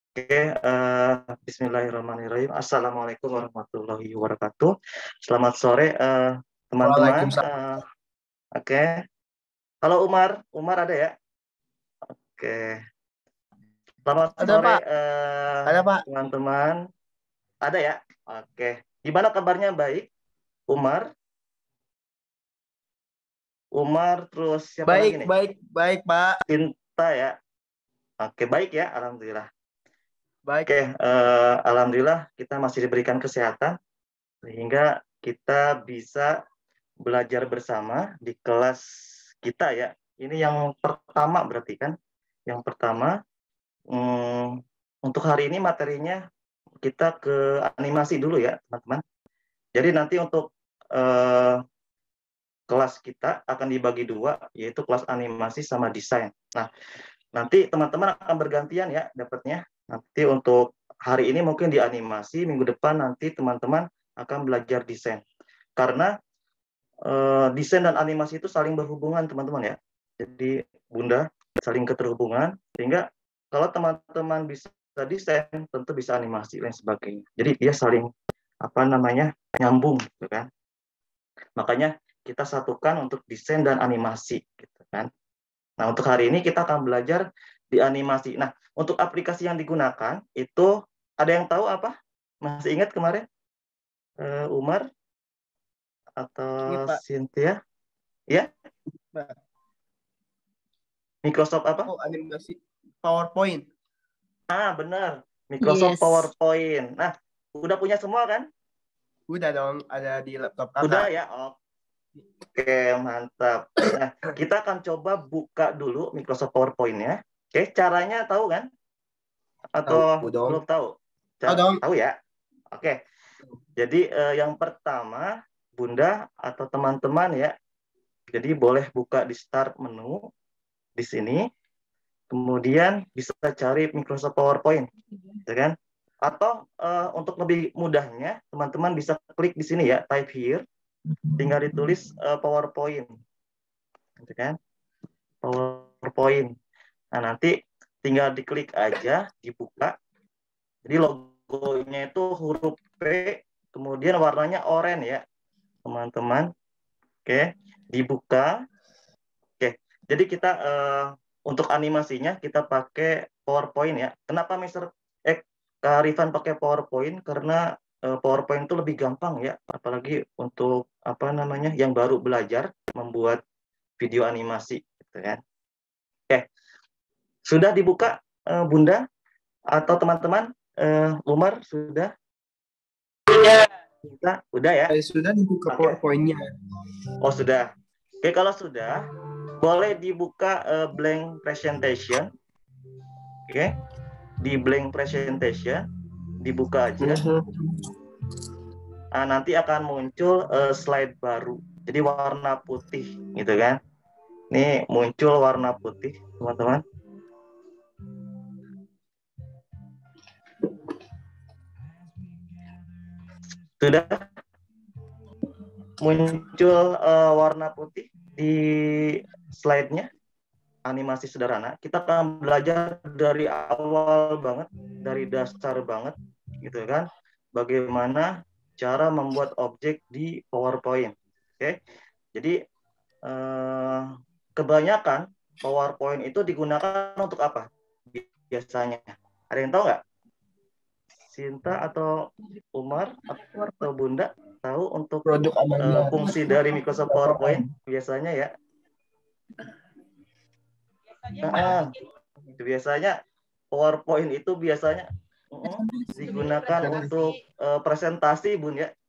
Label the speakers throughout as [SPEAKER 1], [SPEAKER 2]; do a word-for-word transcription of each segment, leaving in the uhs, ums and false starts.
[SPEAKER 1] Oke, eh, Bismillahirrahmanirrahim. Assalamualaikum warahmatullahi wabarakatuh. Selamat sore, eh, teman-teman.
[SPEAKER 2] Waalaikumsalam.
[SPEAKER 1] Eh, Oke, halo Umar. Umar ada ya? Oke, selamat
[SPEAKER 2] Ada
[SPEAKER 1] sore,
[SPEAKER 2] Pak,
[SPEAKER 1] eh,
[SPEAKER 2] ada Pak.
[SPEAKER 1] teman-teman. Ada ya? Oke, gimana kabarnya? Baik, Umar. Umar, terus siapa lagi
[SPEAKER 2] Baik,
[SPEAKER 1] nih?
[SPEAKER 2] baik, baik Pak.
[SPEAKER 1] Cinta ya? Oke, baik ya, alhamdulillah.
[SPEAKER 2] Baik.
[SPEAKER 1] Oke, eh, alhamdulillah kita masih diberikan kesehatan sehingga kita bisa belajar bersama di kelas kita ya. Ini yang pertama berarti kan? Yang pertama, hmm, untuk hari ini materinya kita ke animasi dulu ya, teman-teman. Jadi nanti untuk eh, kelas kita akan dibagi dua, yaitu kelas animasi sama desain. Nah, nanti teman-teman akan bergantian ya dapatnya. Nanti untuk hari ini mungkin di animasi, minggu depan nanti teman-teman akan belajar desain. Karena uh, desain dan animasi itu saling berhubungan teman-teman ya. Jadi Bunda saling keterhubungan sehingga kalau teman-teman bisa desain tentu bisa animasi dan sebagainya. Jadi dia saling apa namanya nyambung gitu kan. Makanya kita satukan untuk desain dan animasi gitu kan. Nah, untuk hari ini kita akan belajar di animasi. Nah, untuk aplikasi yang digunakan itu ada yang tahu apa? Masih ingat kemarin uh, Umar
[SPEAKER 2] Ingat
[SPEAKER 1] atau
[SPEAKER 2] Pak.
[SPEAKER 1] Cynthia? Ya?
[SPEAKER 2] Pak.
[SPEAKER 1] Microsoft apa?
[SPEAKER 2] Oh, animasi PowerPoint.
[SPEAKER 1] Ah, benar. Microsoft
[SPEAKER 2] Yes.
[SPEAKER 1] PowerPoint. Nah, udah punya semua kan?
[SPEAKER 2] Udah dong, ada di laptop
[SPEAKER 1] Udah
[SPEAKER 2] kakak.
[SPEAKER 1] ya? Oke, mantap. Nah, kita akan coba buka dulu Microsoft PowerPoint-nya. Oke, caranya tahu kan? Atau
[SPEAKER 2] Tahu dong.
[SPEAKER 1] belum tahu?
[SPEAKER 2] Tahu dong.
[SPEAKER 1] Tahu ya? Oke. Jadi eh, yang pertama, Bunda atau teman-teman ya, jadi boleh buka di start menu di sini. Kemudian bisa cari Microsoft PowerPoint, ya kan? Atau uh, untuk lebih mudahnya, teman-teman bisa klik di sini ya, type here, tinggal ditulis uh, PowerPoint, gitu kan? PowerPoint. Nah nanti tinggal diklik aja, dibuka. Jadi logonya itu huruf P, kemudian warnanya oranye ya, teman-teman. Oke, dibuka. Oke, jadi kita uh, untuk animasinya kita pakai PowerPoint ya. Kenapa Mister Eh, Kak Rifan pakai PowerPoint? Karena uh, PowerPoint itu lebih gampang ya, apalagi untuk apa namanya yang baru belajar membuat video animasi, gitu kan? Oke, sudah dibuka uh, Bunda atau teman-teman? Uh, Umar sudah? Kita udah ya?
[SPEAKER 2] Saya sudah dibuka
[SPEAKER 1] Oke.
[SPEAKER 2] PowerPoint-nya.
[SPEAKER 1] Oh sudah. Oke, kalau sudah, boleh dibuka uh, blank presentation. Oke, di blank presentation, dibuka aja. Nah, nanti akan muncul uh, slide baru. Jadi warna putih, gitu kan? Ini muncul warna putih, teman-teman. Sudah muncul uh, warna putih di slide-nya, animasi sederhana. Kita akan belajar dari awal banget, dari dasar banget, gitu kan? Bagaimana cara membuat objek di PowerPoint. Oke, jadi eh, kebanyakan PowerPoint itu digunakan untuk apa? Biasanya, ada yang tahu nggak? Sinta atau Umar atau Bunda tahu untuk
[SPEAKER 2] Produk
[SPEAKER 1] uh,
[SPEAKER 2] amannya.
[SPEAKER 1] fungsi dari Microsoft PowerPoint biasanya ya? Nah, biasanya PowerPoint itu biasanya uh, digunakan untuk uh, presentasi, Bun ya.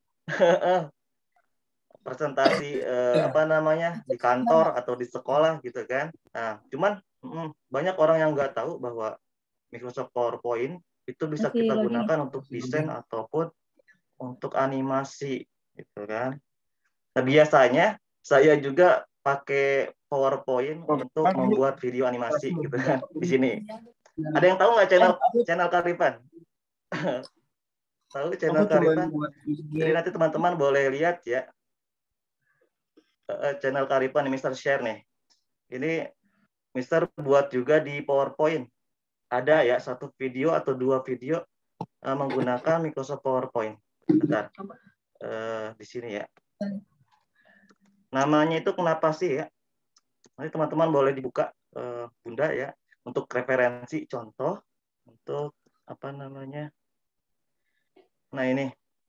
[SPEAKER 1] Presentasi uh, apa namanya di kantor atau di sekolah gitu kan. Nah, cuman uh, banyak orang yang nggak tahu bahwa Microsoft PowerPoint itu bisa kita gunakan untuk desain ataupun untuk animasi gitu kan. Nah, biasanya saya juga pakai PowerPoint untuk membuat video animasi gitu kan di sini. Ada yang tahu nggak channel channel Karifan? Tahu channel Karifan? Jadi nanti teman-teman boleh lihat ya channel Karifan Mister Share nih. Ini Mister buat juga di PowerPoint. ada ya satu video atau dua video uh, menggunakan Microsoft PowerPoint. Bentar. Uh, di sini ya. Namanya itu kenapa sih ya? Nanti teman-teman boleh dibuka uh, Bunda ya untuk referensi contoh untuk apa namanya. Nah ini.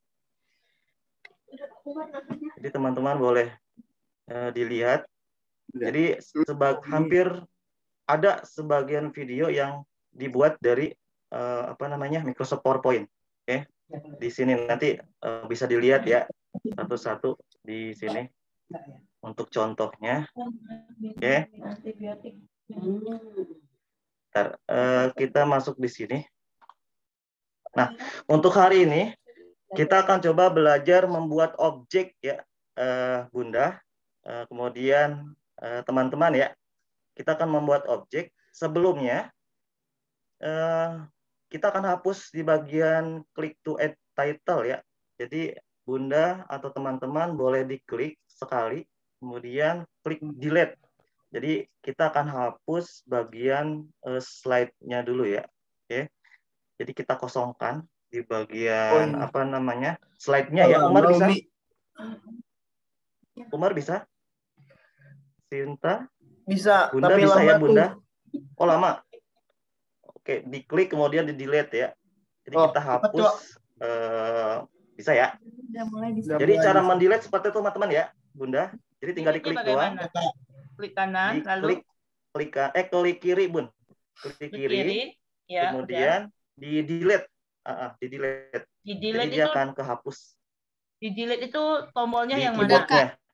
[SPEAKER 1] Jadi teman-teman boleh uh, dilihat. Jadi sebag hampir ada sebagian video yang dibuat dari uh, apa namanya Microsoft PowerPoint. Oke, okay? Di sini nanti uh, bisa dilihat ya satu-satu di sini untuk contohnya. Oke, okay? Ntar, uh, kita masuk di sini. Nah, untuk hari ini kita akan coba belajar membuat objek ya, uh, Bunda. Uh, kemudian teman-teman uh, ya, kita akan membuat objek. Sebelumnya uh, kita akan hapus di bagian klik to add title ya. Jadi Bunda atau teman-teman boleh diklik sekali, kemudian klik delete. Jadi kita akan hapus bagian uh, slide-nya dulu ya. Oke. Jadi kita kosongkan di bagian oh, apa namanya slide-nya ya. Umar bisa? Umar bisa? Sinta?
[SPEAKER 2] Bisa,
[SPEAKER 1] Bunda
[SPEAKER 2] tapi
[SPEAKER 1] bisa
[SPEAKER 2] lama
[SPEAKER 1] ya Bunda?
[SPEAKER 2] tuh.
[SPEAKER 1] Oh lama. Oke, diklik kemudian di delete ya. Jadi
[SPEAKER 2] oh,
[SPEAKER 1] kita hapus uh, bisa ya.
[SPEAKER 3] Udah mulai bisa.
[SPEAKER 1] Jadi cara mendelete seperti itu teman-teman ya, Bunda. Jadi tinggal diklik doang.
[SPEAKER 3] Klik kanan,
[SPEAKER 1] di
[SPEAKER 3] lalu
[SPEAKER 1] klik klik eh klik kiri Bun. Klik kiri.
[SPEAKER 3] kiri ya,
[SPEAKER 1] kemudian udah. di delete. Uh, uh, di delete.
[SPEAKER 3] Di delete
[SPEAKER 1] Jadi
[SPEAKER 3] itu,
[SPEAKER 1] dia akan kehapus.
[SPEAKER 3] Di delete itu tombolnya
[SPEAKER 1] di
[SPEAKER 3] yang
[SPEAKER 1] keyboardnya.
[SPEAKER 3] mana?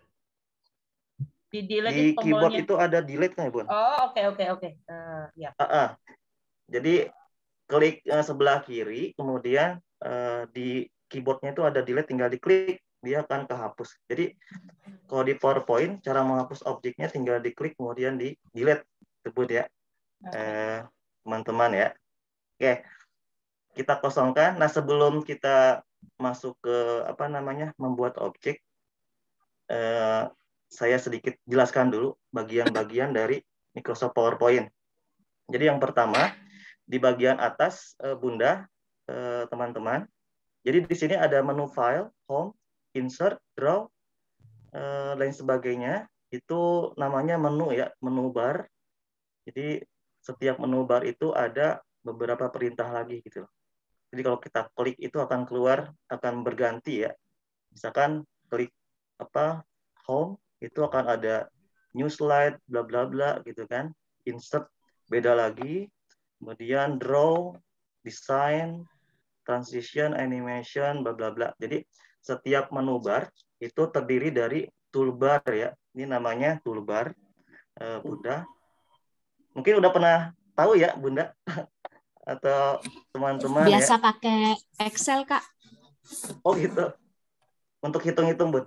[SPEAKER 3] Di delete
[SPEAKER 1] di
[SPEAKER 3] itu tombolnya.
[SPEAKER 1] Keyboard itu ada delete kan ya Bun?
[SPEAKER 3] Oh oke okay, oke okay, oke. Okay. Uh, ya.
[SPEAKER 1] Uh, uh. Jadi klik uh, sebelah kiri, kemudian uh, di keyboardnya itu ada delete, tinggal diklik, dia akan kehapus. Jadi kalau di PowerPoint, cara menghapus objeknya tinggal diklik, kemudian di delete, sebut ya, teman-teman okay. eh, ya. Oke, kita kosongkan. Nah sebelum kita masuk ke apa namanya membuat objek, eh, saya sedikit jelaskan dulu bagian-bagian dari Microsoft PowerPoint. Jadi yang pertama di bagian atas, eh, Bunda, teman-teman. Eh, Jadi di sini ada menu file, home, insert, draw, eh, lain sebagainya. Itu namanya menu ya, menu bar. Jadi setiap menu bar itu ada beberapa perintah lagi gitu. Jadi kalau kita klik itu akan keluar, akan berganti ya. Misalkan klik apa home itu akan ada new slide, bla bla bla gitu kan. Insert beda lagi. Kemudian draw, design, transition, animation, bla bla bla. Jadi setiap menu bar itu terdiri dari toolbar ya. Ini namanya toolbar, uh, Bunda. Mungkin udah pernah tahu ya, Bunda? Atau teman-teman ya?
[SPEAKER 3] Biasa pakai Excel, Kak.
[SPEAKER 1] Oh gitu. Untuk hitung-hitung, Bud.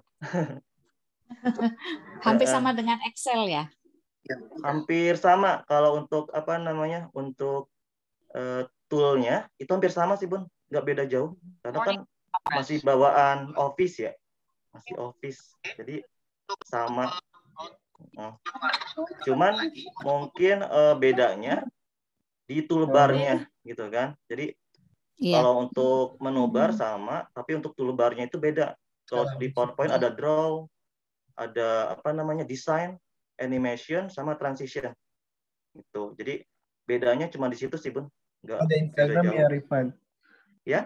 [SPEAKER 3] Hampir sama dengan Excel ya?
[SPEAKER 1] Hampir sama. Kalau untuk apa namanya? Untuk uh, toolnya itu hampir sama sih, Bun. Nggak beda jauh. Karena kan masih bawaan Office ya. Masih Office. Jadi sama. Nah, cuman mungkin uh, bedanya di toolbarnya gitu kan. Jadi yeah. Kalau untuk menu bar sama, tapi untuk toolbarnya itu beda. Kalau di PowerPoint ada draw, ada apa namanya design, animation, sama transition. Gitu. Jadi bedanya cuma di situ sih, Bun. Nggak
[SPEAKER 2] ada Instagram ya, Rifan.
[SPEAKER 1] Ya.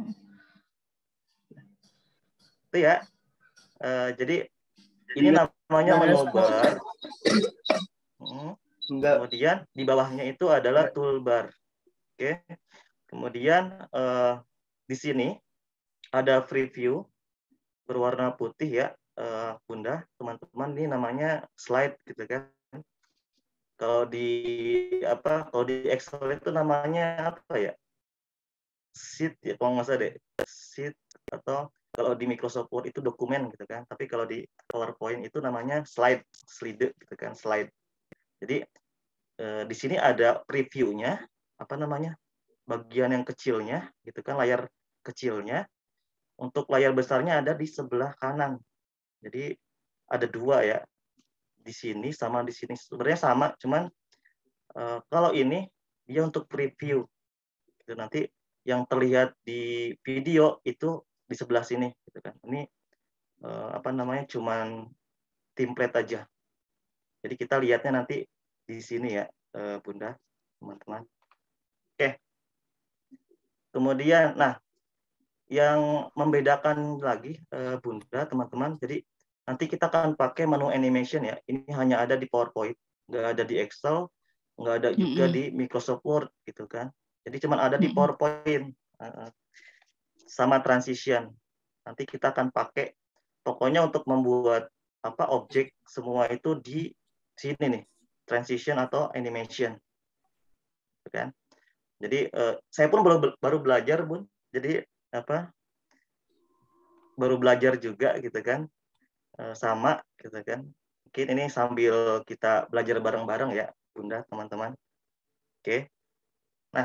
[SPEAKER 1] Itu ya. Uh, jadi ini namanya menu bar. Hmm. Kemudian di bawahnya itu adalah toolbar. Oke. Kemudian uh, di sini ada preview berwarna putih ya, uh, Bunda, teman-teman. Ini namanya slide gitu kan. Kalau di apa? Kalau di Excel itu namanya apa ya? Sheet ya, kalau nggak salah deh. Sheet atau kalau di Microsoft Word itu dokumen gitu kan. Tapi kalau di PowerPoint itu namanya slide, slide gitu kan, slide. Jadi uh, di sini ada previewnya, apa namanya? Bagian yang kecilnya gitu kan, layar kecilnya. Untuk layar besarnya ada di sebelah kanan. Jadi ada dua ya, di sini sama di sini. Sebenarnya sama, cuman uh, kalau ini dia untuk preview. Gitu. Nanti yang terlihat di video itu di sebelah sini, gitu kan. Ini eh, apa namanya, cuman template aja. Jadi kita lihatnya nanti di sini ya, eh, Bunda, teman-teman. Oke. Kemudian, nah, yang membedakan lagi, eh, Bunda, teman-teman, jadi nanti kita akan pakai menu animation ya. Ini hanya ada di PowerPoint, nggak ada di Excel, nggak ada juga
[SPEAKER 3] Mm-mm.
[SPEAKER 1] di Microsoft Word, gitu kan. Jadi cuma ada di
[SPEAKER 3] Mm-mm.
[SPEAKER 1] PowerPoint, eh, sama transition. Nanti kita akan pakai, pokoknya untuk membuat apa objek semua itu di sini nih, transition atau animation, gitu kan. Jadi eh, saya pun baru baru belajar, Bun. Jadi apa? Baru belajar juga gitu kan. Eh, sama gitu kan. Mungkin ini sambil kita belajar bareng-bareng ya, Bunda, teman-teman. Oke. Nah,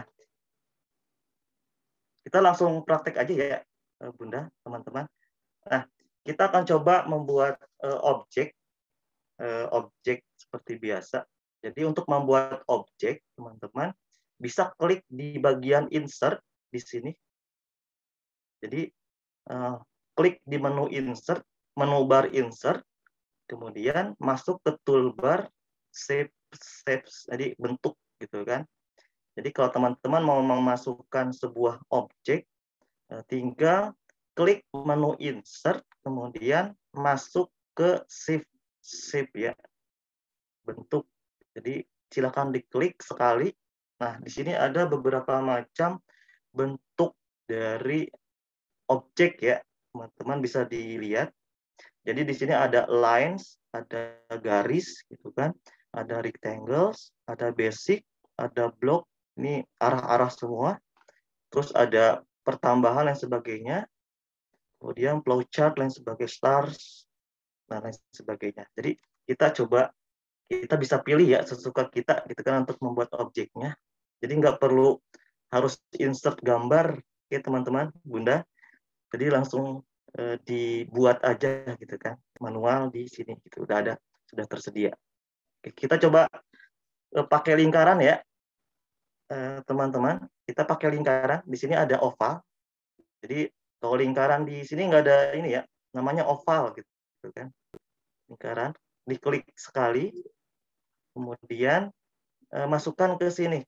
[SPEAKER 1] kita langsung praktek aja ya, eh, Bunda, teman-teman. Nah, kita akan coba membuat eh, objek eh, objek seperti biasa. Jadi untuk membuat objek, teman-teman bisa klik di bagian insert di sini. Jadi uh, klik di menu insert, menu bar insert, kemudian masuk ke toolbar shape, shapes, jadi bentuk gitu kan. Jadi kalau teman-teman mau memasukkan sebuah objek, uh, tinggal klik menu insert, kemudian masuk ke shape, shape ya, bentuk. Jadi silakan diklik sekali. Nah, di sini ada beberapa macam bentuk dari objek ya, teman-teman bisa dilihat. Jadi di sini ada lines, ada garis gitu kan, ada rectangles, ada basic, ada block, ini arah-arah semua. Terus ada pertambahan dan sebagainya. Kemudian flowchart lain sebagai stars dan lain sebagainya. Jadi kita coba, kita bisa pilih ya sesuka kita gitu kan untuk membuat objeknya. Jadi nggak perlu harus insert gambar ya teman-teman, Bunda. Jadi langsung eh, dibuat aja gitu kan, manual di sini gitu udah ada, sudah tersedia. Oke, kita coba eh, pakai lingkaran ya, eh, teman-teman. Kita pakai lingkaran. Di sini ada oval. Jadi kalau lingkaran di sini nggak ada ini ya, namanya oval gitu kan. Lingkaran, diklik sekali, kemudian eh, masukkan ke sini.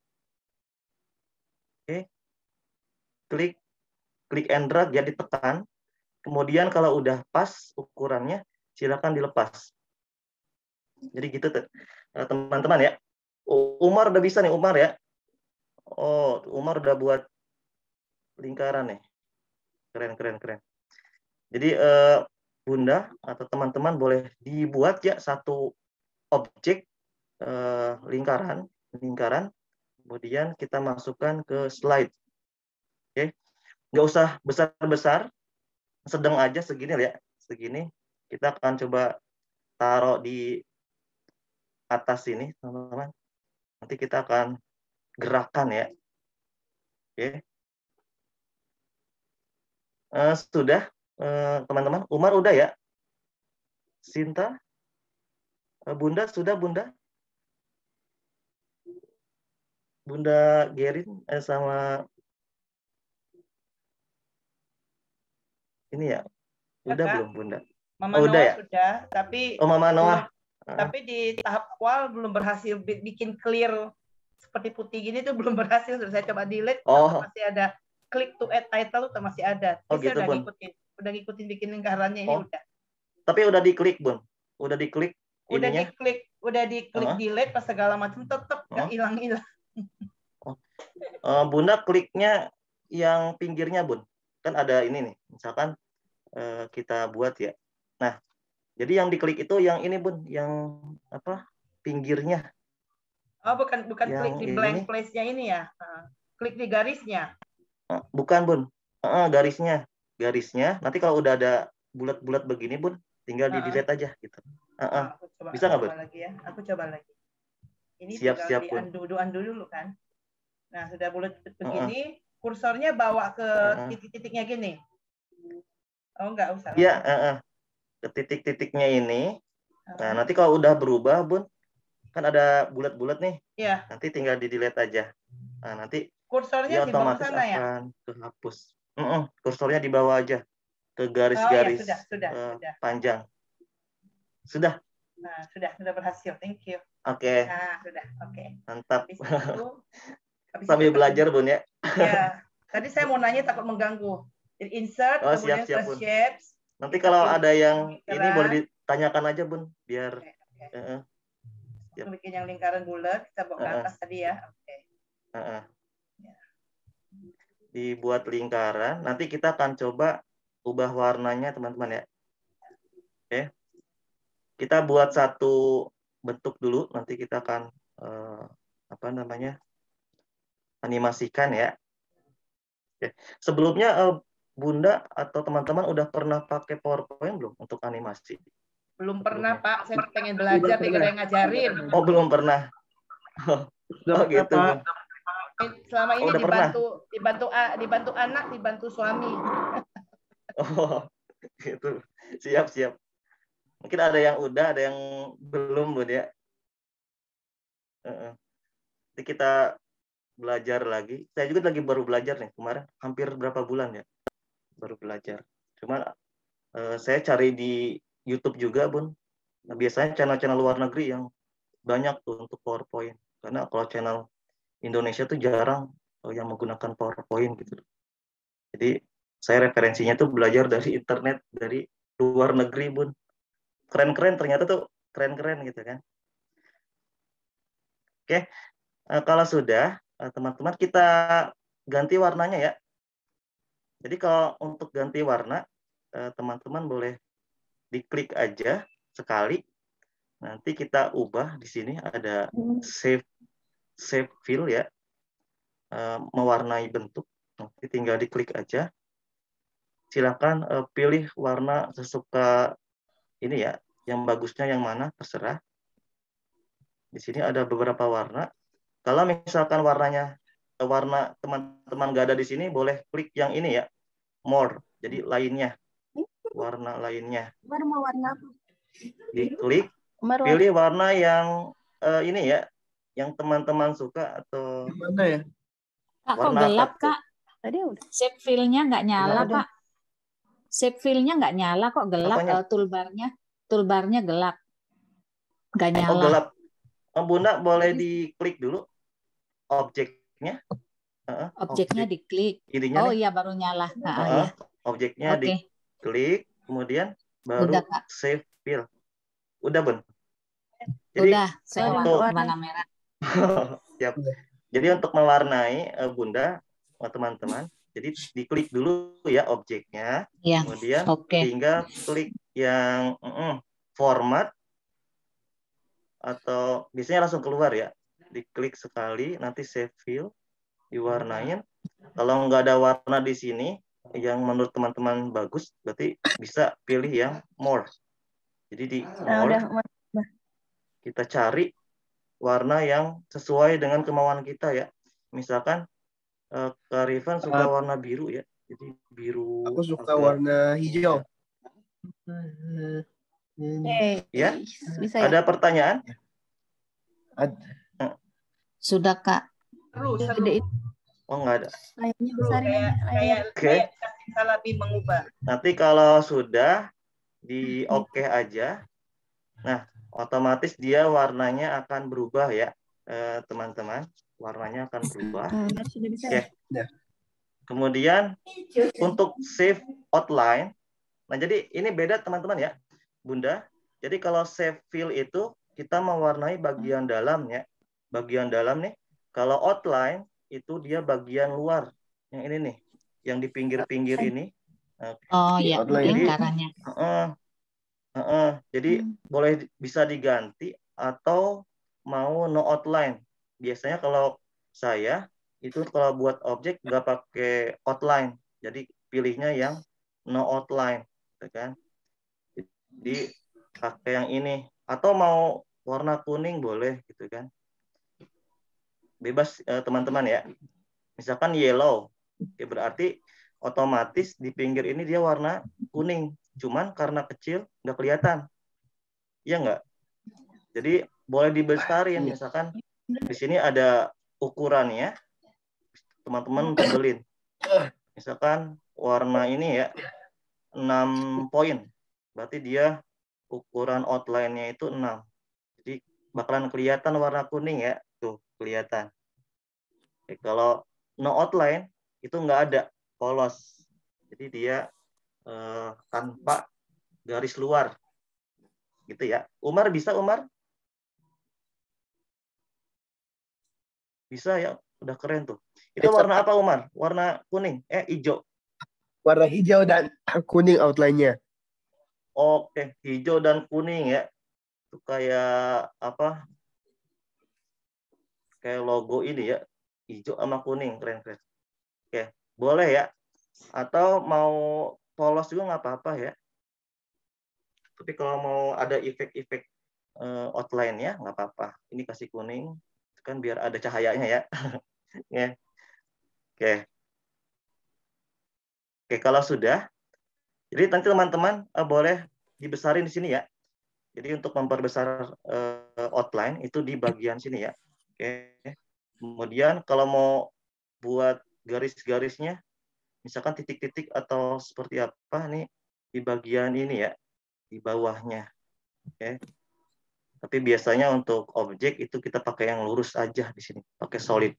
[SPEAKER 1] Oke, klik klik and drag, jadi tekan. Kemudian kalau udah pas ukurannya, silakan dilepas. Jadi gitu teman-teman ya. Umar udah bisa nih, Umar ya. Oh, Umar udah buat lingkaran nih. Keren, keren, keren. Jadi eh, Bunda atau teman-teman boleh dibuat ya satu objek eh, lingkaran, lingkaran. Kemudian kita masukkan ke slide. Oke, nggak usah besar-besar, sedang aja segini ya, segini. Kita akan coba taruh di atas sini, teman-teman. Nanti kita akan gerakan ya. Oke. Uh, sudah, teman-teman. Uh, Umar udah ya? Sinta? Uh, Bunda, sudah Bunda? Bunda Gerin eh, sama ini ya? Udah
[SPEAKER 3] Kak,
[SPEAKER 1] belum Bunda?
[SPEAKER 3] Mama
[SPEAKER 1] Oh, udah
[SPEAKER 3] Noah
[SPEAKER 1] ya?
[SPEAKER 3] sudah, tapi
[SPEAKER 1] Oh, Mama
[SPEAKER 3] belum,
[SPEAKER 1] Noah.
[SPEAKER 3] tapi di tahap awal belum berhasil bikin clear seperti putih gini tuh belum berhasil. Sudah saya coba delete,
[SPEAKER 1] Oh.
[SPEAKER 3] masih ada click to add title tuh masih ada.
[SPEAKER 1] Oh,
[SPEAKER 3] gitu,
[SPEAKER 1] gitu,
[SPEAKER 3] udah
[SPEAKER 1] Bun.
[SPEAKER 3] ngikutin, udah ngikutin bikin lingkarannya ini
[SPEAKER 1] oh.
[SPEAKER 3] udah.
[SPEAKER 1] Tapi udah diklik, Bun. Udah diklik
[SPEAKER 3] udah
[SPEAKER 1] ininya.
[SPEAKER 3] diklik, udah diklik
[SPEAKER 1] uh-huh.
[SPEAKER 3] delete pas segala macam tetap nggak hilang-hilang.
[SPEAKER 1] Uh-huh. oh. uh, Bunda kliknya yang pinggirnya, Bun. Kan ada ini nih. Misalkan uh, kita buat ya. Nah, jadi yang diklik itu yang ini, Bun, yang apa? Pinggirnya.
[SPEAKER 3] Oh, bukan bukan
[SPEAKER 1] yang
[SPEAKER 3] klik di blank place-nya ini ya. Uh, klik di garisnya.
[SPEAKER 1] Uh, bukan, Bun. Uh, garisnya. Garisnya. Nanti kalau udah ada bulat-bulat begini, Bun, tinggal di delete aja gitu. Uh -uh.
[SPEAKER 3] Nah, aku coba,
[SPEAKER 1] bisa nggak, Bun?
[SPEAKER 3] lagi ya. Aku coba lagi. Ini
[SPEAKER 1] siap,
[SPEAKER 3] tinggal
[SPEAKER 1] siap,
[SPEAKER 3] di
[SPEAKER 1] Bun.
[SPEAKER 3] undo, undo dulu kan. Nah, sudah bulat begini, uh -uh. kursornya bawa ke uh -uh. titik-titiknya gini. Oh, nggak usah.
[SPEAKER 1] Iya, uh -uh. ke titik-titiknya ini. Uh -uh. Nah, nanti kalau udah berubah, Bun, kan ada bulat-bulat nih.
[SPEAKER 3] Iya.
[SPEAKER 1] Nanti tinggal di delete aja. Nah, nanti
[SPEAKER 3] kursornya
[SPEAKER 1] dia
[SPEAKER 3] di bawah
[SPEAKER 1] otomatis
[SPEAKER 3] sana ya?
[SPEAKER 1] akan kehapus. Mm -mm, kursornya di bawah aja ke
[SPEAKER 3] Oh ya,
[SPEAKER 1] garis-garis
[SPEAKER 3] sudah, sudah,
[SPEAKER 1] uh,
[SPEAKER 3] sudah.
[SPEAKER 1] panjang. Sudah.
[SPEAKER 3] Nah, sudah, sudah berhasil. Thank you.
[SPEAKER 1] Oke. Okay.
[SPEAKER 3] Nah, sudah. Oke. Okay.
[SPEAKER 1] Mantap.
[SPEAKER 3] Habis itu, habis
[SPEAKER 1] sambil
[SPEAKER 3] itu,
[SPEAKER 1] belajar, Bun ya.
[SPEAKER 3] Ya. Tadi saya mau nanya takut mengganggu. Jadi insert,
[SPEAKER 1] oh,
[SPEAKER 3] kemudian
[SPEAKER 1] siap, siap,
[SPEAKER 3] ke
[SPEAKER 1] Bun.
[SPEAKER 3] shapes.
[SPEAKER 1] Nanti kalau ada yang
[SPEAKER 3] lingkaran.
[SPEAKER 1] ini boleh ditanyakan aja, Bun, biar
[SPEAKER 3] okay, okay.
[SPEAKER 1] Uh -uh.
[SPEAKER 3] Kita bikin yang lingkaran bulat, kita bawa ke
[SPEAKER 1] uh -uh.
[SPEAKER 3] atas tadi ya. Oke. Okay.
[SPEAKER 1] Uh -uh. Ya. Dibuat lingkaran, nanti kita akan coba ubah warnanya, teman-teman ya. Oke. Okay. Kita buat satu bentuk dulu, nanti kita akan uh, apa namanya? animasikan ya. Oke. Sebelumnya uh, Bunda atau teman-teman udah pernah pakai PowerPoint belum untuk animasi?
[SPEAKER 3] Belum pernah, Pak. Saya pengen belajar, pengen yang ngajarin.
[SPEAKER 1] Oh, belum pernah. Oh, oh gitu, Bun.
[SPEAKER 3] Selama ini
[SPEAKER 1] oh,
[SPEAKER 3] dibantu pernah. dibantu dibantu anak, dibantu suami.
[SPEAKER 1] Oh, gitu. Siap, siap. Mungkin ada yang udah, ada yang belum, Bun ya. Uh, nanti kita belajar lagi. Saya juga lagi baru belajar nih kemarin, hampir berapa bulan ya baru belajar. Cuman uh, saya cari di YouTube juga, Bun. Nah, biasanya channel-channel luar negeri yang banyak tuh untuk PowerPoint. Karena kalau channel Indonesia tuh jarang uh, yang menggunakan PowerPoint gitu. Jadi saya referensinya tuh belajar dari internet, dari luar negeri, Bun. Keren-keren, ternyata tuh keren-keren gitu kan. Oke, uh, kalau sudah, teman-teman uh, kita ganti warnanya ya. Jadi kalau untuk ganti warna, teman-teman uh, boleh diklik aja sekali. Nanti kita ubah di sini ada save save fill ya, uh, mewarnai bentuk. Nanti tinggal diklik aja. Silakan uh, pilih warna sesuka ini ya, yang bagusnya yang mana terserah. Di sini ada beberapa warna. Kalau misalkan warnanya warna teman-teman nggak ada di sini, boleh klik yang ini ya, more. Jadi lainnya, warna lainnya.
[SPEAKER 4] Mau warna apa?
[SPEAKER 1] Diklik, pilih warna yang uh, ini ya, yang teman-teman suka atau
[SPEAKER 2] mana ya?
[SPEAKER 5] Kak, kok gelap Kak? Tadi udah. Shape fill-nya nggak nyala Pak. Shape fill-nya nggak nyala kok gelap. Uh, toolbarnya, toolbarnya gelap, nggak nyala.
[SPEAKER 1] Oh gelap. Bunda boleh diklik dulu objeknya. Uh,
[SPEAKER 5] objeknya objek. Diklik.
[SPEAKER 1] Ininya
[SPEAKER 5] oh
[SPEAKER 1] nih.
[SPEAKER 5] iya baru nyala.
[SPEAKER 1] Uh, uh, ya. Objeknya okay. Diklik, kemudian baru udah, save fill. Udah Bun.
[SPEAKER 5] Jadi, udah. Saya untuk warna merah.
[SPEAKER 1] Siap. Jadi untuk mewarnai uh, Bunda, teman-teman, jadi diklik dulu ya objeknya,
[SPEAKER 5] ya.
[SPEAKER 1] Kemudian
[SPEAKER 5] okay.
[SPEAKER 1] tinggal klik yang uh, uh, format. Atau biasanya langsung keluar ya, diklik sekali nanti save fill, diwarnain. Kalau nggak ada warna di sini yang menurut teman-teman bagus, berarti bisa pilih yang more. Jadi di more kita cari warna yang sesuai dengan kemauan kita ya. Misalkan uh, Kak Rifan suka uh, warna biru ya, jadi biru.
[SPEAKER 2] Aku suka warna hijau.
[SPEAKER 1] Hey, ya, bisa ya? Ada pertanyaan?
[SPEAKER 2] Ada.
[SPEAKER 5] Sudah Kak.
[SPEAKER 3] Seru, seru.
[SPEAKER 1] Oh nggak ada.
[SPEAKER 3] Layarnya besar ya. Kayak
[SPEAKER 1] okay.
[SPEAKER 3] salah mengubah.
[SPEAKER 1] Nanti kalau sudah di oke okay aja, nah otomatis dia warnanya akan berubah ya, teman-teman. Eh, warnanya akan berubah.
[SPEAKER 4] Sudah bisa
[SPEAKER 1] ya. Yeah. Kemudian untuk save outline, nah jadi ini beda teman-teman ya. Bunda, jadi kalau save fill itu kita mewarnai bagian dalam ya, bagian dalam nih. Kalau outline itu dia bagian luar, yang ini nih, yang di pinggir-pinggir ini.
[SPEAKER 5] Oh iya,
[SPEAKER 1] jadi, uh, uh, uh, uh, jadi hmm. boleh bisa diganti atau mau no outline. Biasanya kalau saya itu kalau buat objek nggak pakai outline, jadi pilihnya yang no outline, kan? Jadi pakai yang ini atau mau warna kuning boleh gitu kan, bebas teman-teman eh, ya. Misalkan yellow, ya berarti otomatis di pinggir ini dia warna kuning, cuman karena kecil nggak kelihatan, ya nggak. Jadi boleh dibesarin, misalkan di sini ada ukurannya, teman-teman tebelin. Misalkan warna ini ya enam poin. Berarti dia ukuran outline-nya itu enam. Jadi bakalan kelihatan warna kuning ya. Tuh, kelihatan. Oke, kalau no outline itu nggak ada, polos. Jadi dia eh, tanpa garis luar. Gitu ya. Umar bisa, Umar? Bisa ya, udah keren tuh. Itu warna apa, Umar? Warna kuning, eh hijau.
[SPEAKER 2] Warna hijau dan kuning outline-nya.
[SPEAKER 1] Oke, hijau dan kuning ya. Itu kayak apa? Kayak logo ini ya. Hijau sama kuning, keren-keren. Oke, boleh ya. Atau mau polos juga nggak apa-apa ya. Tapi kalau mau ada efek-efek uh, outline-nya nggak apa-apa. Ini kasih kuning, kan biar ada cahayanya ya. Ya. Oke. Oke, kalau sudah, jadi nanti teman-teman uh, boleh dibesarin di sini ya. Jadi untuk memperbesar uh, outline itu di bagian sini ya. Oke. Kemudian kalau mau buat garis-garisnya, misalkan titik-titik atau seperti apa nih di bagian ini ya, di bawahnya. Oke. Tapi biasanya untuk objek itu kita pakai yang lurus aja di sini, pakai solid.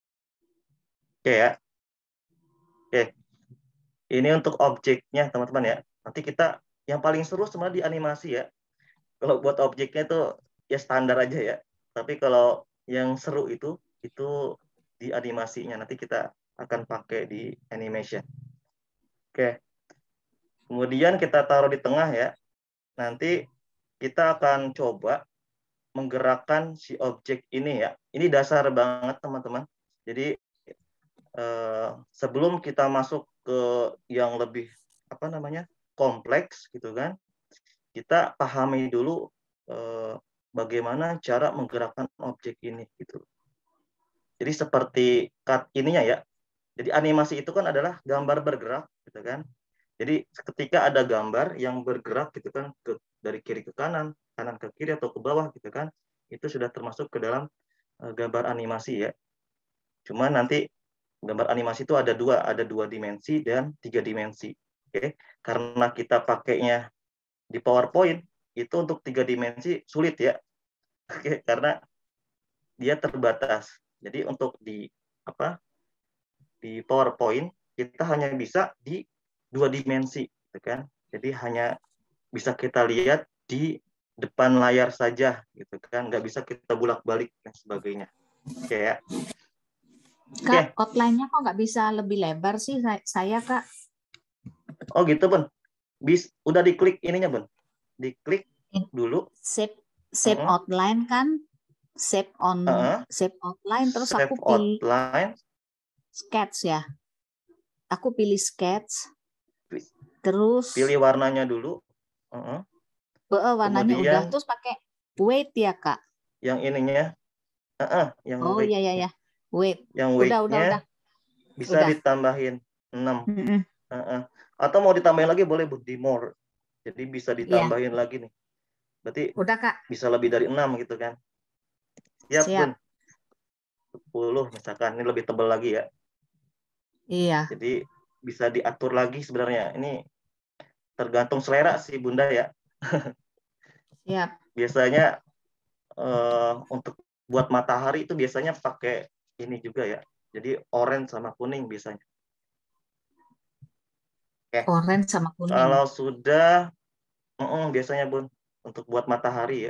[SPEAKER 1] Oke ya. Oke. Ini untuk objeknya teman-teman ya. Nanti kita yang paling seru sebenarnya di animasi ya. Kalau buat objeknya itu ya standar aja ya. Tapi kalau yang seru itu itu di animasinya. Nanti kita akan pakai di animation. Oke. Kemudian kita taruh di tengah ya. Nanti kita akan coba menggerakkan si objek ini ya. Ini dasar banget teman-teman. Jadi eh, sebelum kita masuk ke yang lebih apa namanya kompleks gitu kan, kita pahami dulu eh, bagaimana cara menggerakkan objek ini gitu. Jadi seperti cut ininya ya. Jadi animasi itu kan adalah gambar bergerak gitu kan. Jadi ketika ada gambar yang bergerak gitu kan ke, dari kiri ke kanan, kanan ke kiri atau ke bawah gitu kan, itu sudah termasuk ke dalam uh, gambar animasi ya. Cuma nanti gambar animasi itu ada dua, ada dua dimensi dan tiga dimensi. Oke, karena kita pakainya di PowerPoint itu untuk tiga dimensi sulit ya. Oke, karena dia terbatas. Jadi untuk di apa di PowerPoint kita hanya bisa di dua dimensi, gitu kan? Jadi hanya bisa kita lihat di depan layar saja, gitu kan? Nggak bisa kita bolak-balik dan sebagainya. Oke ya.
[SPEAKER 5] Kak, okay. Outline-nya kok nggak bisa lebih lebar sih saya, Kak?
[SPEAKER 1] Oh gitu, Bun. Bis, udah diklik ininya, Bun. Diklik dulu.
[SPEAKER 5] Save, save uh -huh. outline kan? Save on, uh -huh. save outline. Terus
[SPEAKER 1] save
[SPEAKER 5] aku pilih
[SPEAKER 1] outline.
[SPEAKER 5] Sketch ya. Aku pilih sketch. Terus
[SPEAKER 1] pilih warnanya dulu. Uh -huh.
[SPEAKER 5] uh, warnanya kemudian, udah. Terus pakai weight ya, Kak?
[SPEAKER 1] Yang ininya. Uh -uh, yang
[SPEAKER 5] oh iya iya ya. Weight.
[SPEAKER 1] Yang
[SPEAKER 5] weight-nya
[SPEAKER 1] udah, udah, udah. bisa
[SPEAKER 5] udah.
[SPEAKER 1] ditambahin enam.
[SPEAKER 5] Mm -mm.
[SPEAKER 1] Uh -uh. Atau mau ditambahin lagi boleh, Bu, di more. Jadi bisa ditambahin yeah. lagi nih. Berarti
[SPEAKER 5] udah, Kak.
[SPEAKER 1] Bisa lebih dari enam gitu kan. Siap, Siap. Bun. sepuluh misalkan. Ini lebih tebal lagi ya.
[SPEAKER 5] Iya.
[SPEAKER 1] Jadi bisa diatur lagi sebenarnya. Ini tergantung selera sih Bunda ya.
[SPEAKER 5] Siap.
[SPEAKER 1] Biasanya uh, untuk buat matahari itu biasanya pakai ini juga ya. Jadi orange sama kuning biasanya. Oke.
[SPEAKER 5] Orange sama kuning.
[SPEAKER 1] Kalau sudah, uh -uh, biasanya Bun untuk buat matahari ya.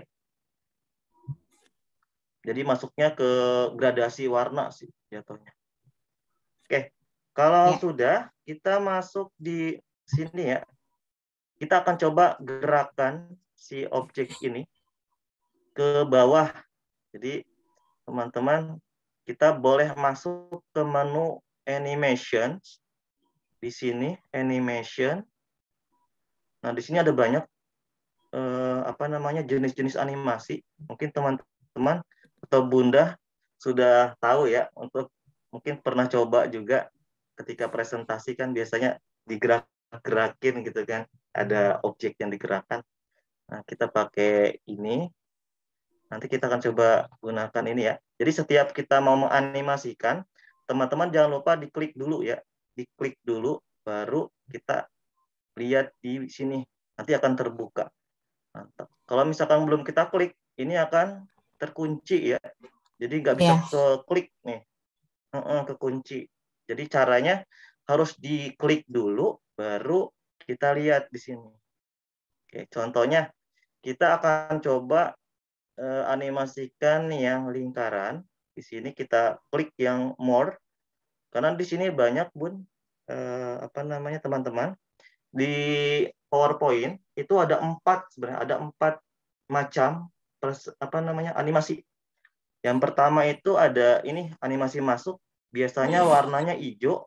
[SPEAKER 1] Jadi masuknya ke gradasi warna sih jatuhnya. Oke. Kalau ya. sudah, kita masuk di sini ya. Kita akan coba gerakan si objek ini ke bawah. Jadi teman-teman, kita boleh masuk ke menu animation. Di sini animation. Nah, di sini ada banyak eh, apa namanya jenis-jenis animasi. Mungkin teman-teman atau Bunda sudah tahu ya, untuk mungkin pernah coba juga ketika presentasi kan biasanya digerak-gerakin gitu kan. Ada objek yang digerakkan. Nah, kita pakai ini. Nanti kita akan coba gunakan ini ya. Jadi setiap kita mau menganimasikan, teman-teman jangan lupa diklik dulu ya, diklik dulu, baru kita lihat di sini, nanti akan terbuka. Mantap. Kalau misalkan belum kita klik, ini akan terkunci ya, jadi nggak bisa
[SPEAKER 5] Ya.
[SPEAKER 1] ke klik nih, kekunci. Jadi caranya harus diklik dulu, baru kita lihat di sini. Oke, contohnya kita akan coba eh, animasikan yang lingkaran. Di sini kita klik yang more, karena di sini banyak bun eh, apa namanya teman-teman, di PowerPoint itu ada empat sebenarnya ada empat macam pers, apa namanya animasi. Yang pertama itu ada ini animasi masuk, biasanya warnanya hijau.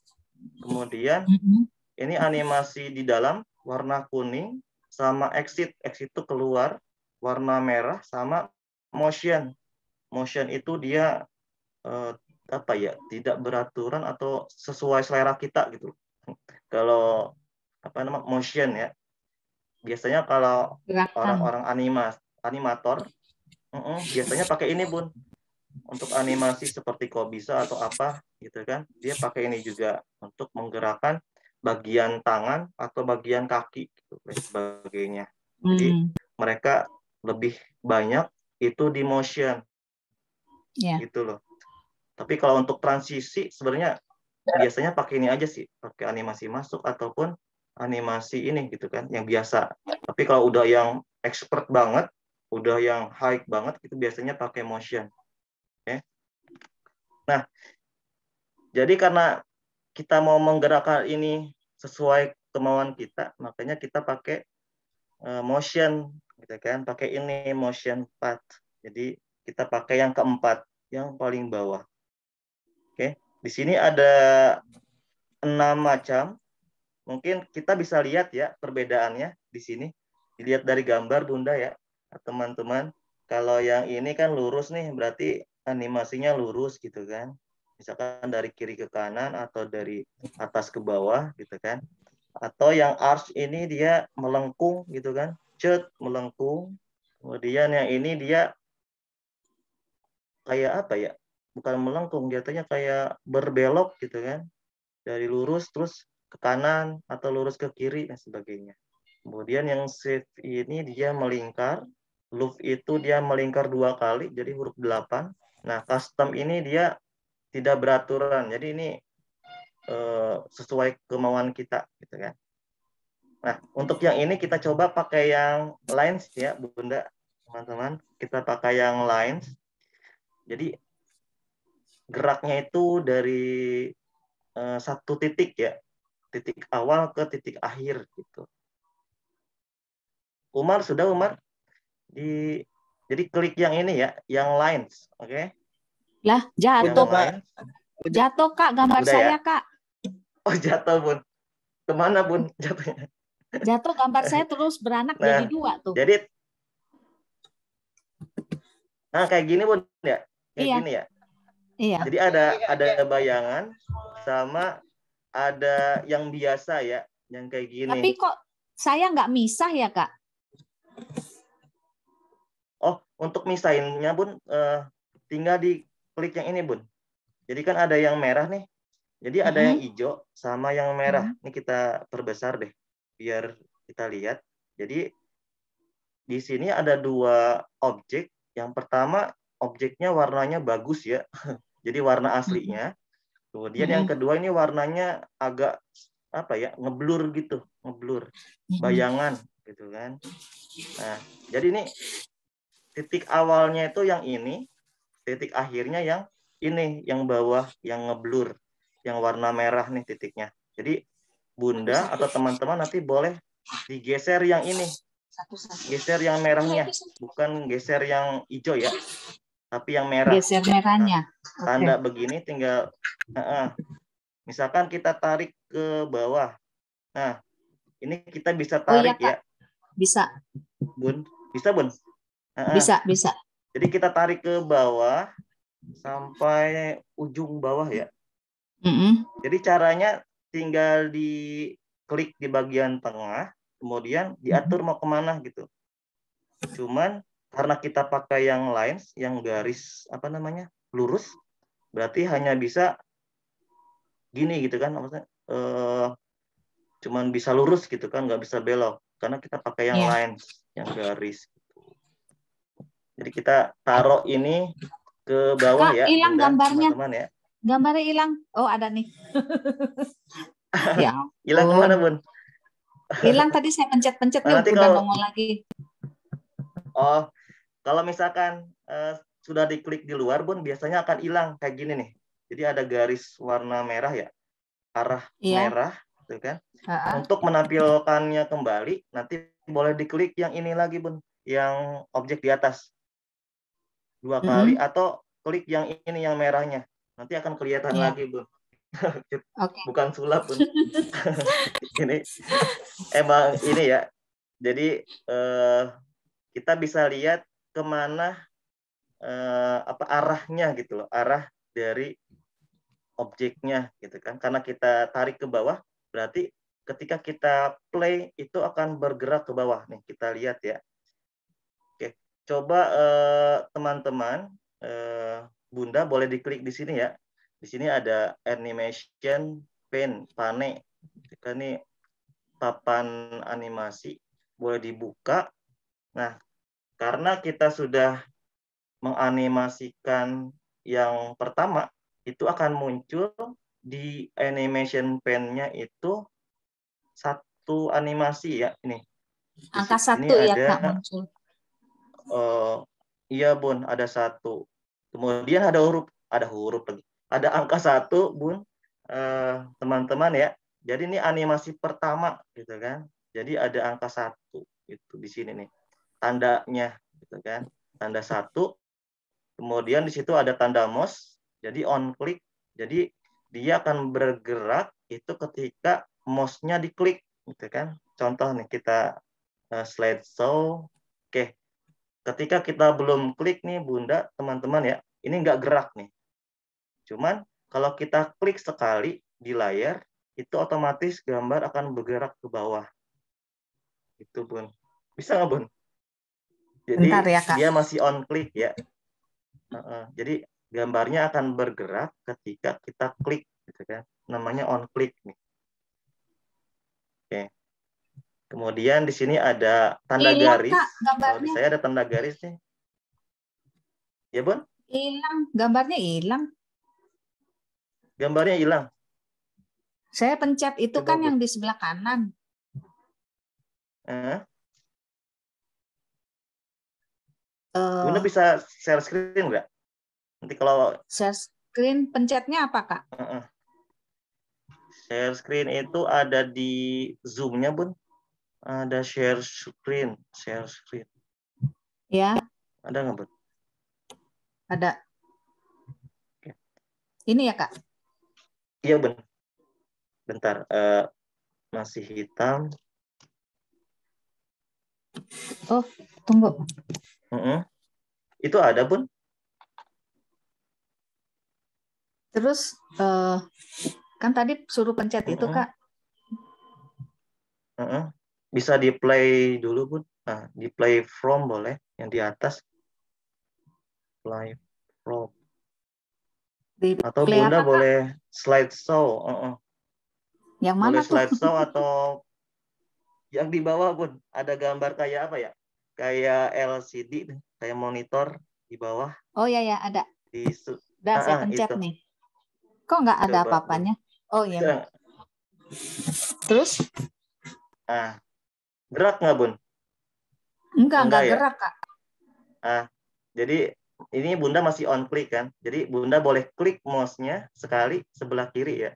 [SPEAKER 1] Kemudian ini animasi di dalam warna kuning, sama exit, exit itu keluar warna merah, sama motion. Motion itu dia eh, apa ya, tidak beraturan atau sesuai selera kita gitu. Kalau apa nama motion ya, biasanya kalau orang-orang animas animator uh -uh, biasanya pakai ini bun, untuk animasi seperti kok bisa atau apa gitu kan, dia pakai ini juga untuk menggerakkan bagian tangan atau bagian kaki gitu dan sebagainya. Jadi hmm. mereka lebih banyak itu di motion yeah. gitu loh. Tapi kalau untuk transisi sebenarnya biasanya pakai ini aja sih, pakai animasi masuk ataupun animasi ini gitu kan, yang biasa. Tapi kalau udah yang expert banget, udah yang high banget, itu biasanya pakai motion. Oke. Okay. Nah, jadi karena kita mau menggerakkan ini sesuai kemauan kita, makanya kita pakai uh, motion, gitu kan? Pakai ini motion path. Jadi kita pakai yang keempat, yang paling bawah. Oke. Okay. Di sini ada enam macam. Mungkin kita bisa lihat ya perbedaannya di sini. Dilihat dari gambar Bunda ya, teman-teman. Kalau yang ini kan lurus nih, berarti animasinya lurus gitu kan. Misalkan dari kiri ke kanan atau dari atas ke bawah gitu kan. Atau yang arch ini dia melengkung gitu kan. Cet, melengkung. Kemudian yang ini dia kayak apa ya? Bukan melengkung, jatuhnya kayak berbelok gitu kan. Dari lurus terus ke kanan atau lurus ke kiri dan sebagainya. Kemudian yang shift ini dia melingkar, loop itu dia melingkar dua kali, jadi huruf delapan. Nah, custom ini dia tidak beraturan, jadi ini eh, sesuai kemauan kita, gitu kan. Nah, untuk yang ini kita coba pakai yang lines ya, Bunda, teman-teman. Kita pakai yang lines. Jadi geraknya itu dari eh, satu titik ya, titik awal ke titik akhir gitu. Umar sudah Umar di jadi klik yang ini ya, yang lines, oke? Okay?
[SPEAKER 5] Lah jatuh Pak. Jatuh Kak gambar udah, saya ya? Kak.
[SPEAKER 1] Oh jatuh Bun. Kemana Bun jatuhnya?
[SPEAKER 5] Jatuh gambar saya terus beranak nah, jadi dua tuh.
[SPEAKER 1] Jadi nah kayak gini Bun ya, kayak
[SPEAKER 5] iya.
[SPEAKER 1] gini ya.
[SPEAKER 5] Iya.
[SPEAKER 1] Jadi ada ada bayangan sama ada yang biasa ya, yang kayak gini.
[SPEAKER 5] Tapi kok saya nggak misah ya Kak?
[SPEAKER 1] Oh, untuk misahinnya Bun, uh, tinggal di klik yang ini Bun. Jadi kan ada yang merah nih. Jadi ada mm-hmm. yang hijau sama yang merah. Mm-hmm. Ini kita perbesar deh, biar kita lihat. Jadi di sini ada dua objek. Yang pertama objeknya warnanya bagus ya. Jadi warna aslinya. Kemudian mm-hmm. yang kedua ini warnanya agak apa ya, ngeblur gitu, ngeblur, bayangan gitu kan. Nah, jadi ini titik awalnya itu yang ini, titik akhirnya yang ini, yang bawah, yang ngeblur, yang warna merah nih titiknya. Jadi Bunda atau teman-teman nanti boleh digeser yang ini, geser yang merahnya, bukan geser yang hijau ya, tapi yang merah.
[SPEAKER 5] Geser merahnya.
[SPEAKER 1] Nah, tanda okay. begini tinggal, uh -uh. misalkan kita tarik ke bawah. Nah, ini kita bisa tarik oh, iya, ya.
[SPEAKER 5] Bisa.
[SPEAKER 1] Bun, bisa Bun? Uh-uh.
[SPEAKER 5] Bisa, bisa.
[SPEAKER 1] Jadi kita tarik ke bawah sampai ujung bawah ya.
[SPEAKER 5] Mm-hmm.
[SPEAKER 1] Jadi caranya tinggal diklik di bagian tengah, kemudian diatur mau kemana gitu. Cuman karena kita pakai yang lines, yang garis apa namanya lurus, berarti hanya bisa gini gitu kan, maksudnya uh, cuman bisa lurus gitu kan, nggak bisa belok karena kita pakai yang
[SPEAKER 5] yeah.
[SPEAKER 1] lines, yang garis gitu. Jadi kita taruh ini ke bawah. Kak, ya
[SPEAKER 5] hilang gambarnya
[SPEAKER 1] teman-teman ya,
[SPEAKER 5] gambarnya hilang. Oh, ada nih. Ya,
[SPEAKER 1] hilang kemana Bun?
[SPEAKER 5] Hilang tadi saya pencet-pencet nih,
[SPEAKER 1] nah,
[SPEAKER 5] udah
[SPEAKER 1] kalau...
[SPEAKER 5] nongol lagi.
[SPEAKER 1] Oh, kalau misalkan uh, sudah diklik di luar Bun, biasanya akan hilang kayak gini nih. Jadi ada garis warna merah ya, arah yeah. merah, gitu kan. Uh-uh. Untuk menampilkannya kembali, nanti boleh diklik yang ini lagi Bun, yang objek di atas dua mm-hmm. kali, atau klik yang ini yang merahnya, nanti akan kelihatan yeah. lagi Bun. Okay. Bukan sulap Bun. Ini emang ini ya. Jadi eh, kita bisa lihat kemana eh, apa arahnya gitu loh, arah dari objeknya gitu kan. Karena kita tarik ke bawah, berarti ketika kita play itu akan bergerak ke bawah nih. Kita lihat ya. Oke, coba eh, teman-teman, eh, Bunda boleh diklik di sini ya. Di sini ada animation pane, pane. Ini papan animasi, boleh dibuka. Nah, karena kita sudah menganimasikan yang pertama, itu akan muncul di animation pane-nya itu satu animasi ya, ini.
[SPEAKER 5] Angka satu ya Kak muncul.
[SPEAKER 1] Uh, iya Bun, ada satu. Kemudian ada huruf, ada huruf lagi. Ada angka satu Bun, uh, teman-teman ya. Jadi ini animasi pertama gitu kan. Jadi ada angka satu itu di sini nih. Tandanya gitu kan. Tanda satu. Kemudian di situ ada tanda mouse. Jadi on click. Jadi dia akan bergerak itu ketika mouse-nya diklik gitu kan. Contoh nih kita uh, slideshow. Oke. Ketika kita belum klik nih Bunda, teman-teman ya, ini nggak gerak nih. Cuman kalau kita klik sekali di layar, itu otomatis gambar akan bergerak ke bawah. Itu Bun. Bisa nggak Bun? Jadi
[SPEAKER 5] bentar ya, Kak.
[SPEAKER 1] Dia masih on click ya. Uh-uh. Jadi gambarnya akan bergerak ketika kita klik, gitu kan? Namanya on click nih. Oke. Kemudian di sini ada tanda
[SPEAKER 5] Hilang,
[SPEAKER 1] garis.
[SPEAKER 5] Kak, gambarnya.
[SPEAKER 1] Kalau di saya ada tanda garis nih. Ya Bun?
[SPEAKER 5] Hilang, gambarnya hilang.
[SPEAKER 1] Gambarnya hilang.
[SPEAKER 5] Saya pencet itu
[SPEAKER 1] Coba,
[SPEAKER 5] kan
[SPEAKER 1] Bun.
[SPEAKER 5] yang di sebelah kanan.
[SPEAKER 1] Uh.
[SPEAKER 5] Uh,
[SPEAKER 1] Bunda bisa share screen nggak? Nanti kalau
[SPEAKER 5] share screen pencetnya apa Kak?
[SPEAKER 1] Uh-uh. Share screen itu ada di Zoom-nya Bun. Ada share screen, share screen.
[SPEAKER 5] Ya.
[SPEAKER 1] Ada nggak Bun?
[SPEAKER 5] Ada.
[SPEAKER 1] Oke.
[SPEAKER 5] Ini ya Kak?
[SPEAKER 1] Iya Bun. Bentar, uh, masih hitam.
[SPEAKER 5] Oh, tunggu.
[SPEAKER 1] Uh-uh. Itu ada Bun.
[SPEAKER 5] Terus uh, kan tadi suruh pencet uh-uh. itu Kak.
[SPEAKER 1] Uh-uh. Bisa di play dulu Bun. Nah, di play from boleh, yang di atas. Play from. Di atau Bunda apa, boleh slideshow. Uh-uh.
[SPEAKER 5] Yang mana
[SPEAKER 1] boleh slideshow atau yang di bawah Bun. Ada gambar kayak apa ya? Kayak L C D, kayak monitor di bawah.
[SPEAKER 5] Oh ya ya ada.
[SPEAKER 1] Di
[SPEAKER 5] udah saya pencet itu. Nih. Kok nggak ada apa-apanya? Oh iya. Terus?
[SPEAKER 1] Ah, gerak nggak Bun?
[SPEAKER 5] Enggak, enggak ya? Gerak Kak.
[SPEAKER 1] Ah, jadi ini Bunda masih on click kan? Jadi Bunda boleh klik mouse-nya sekali sebelah kiri ya.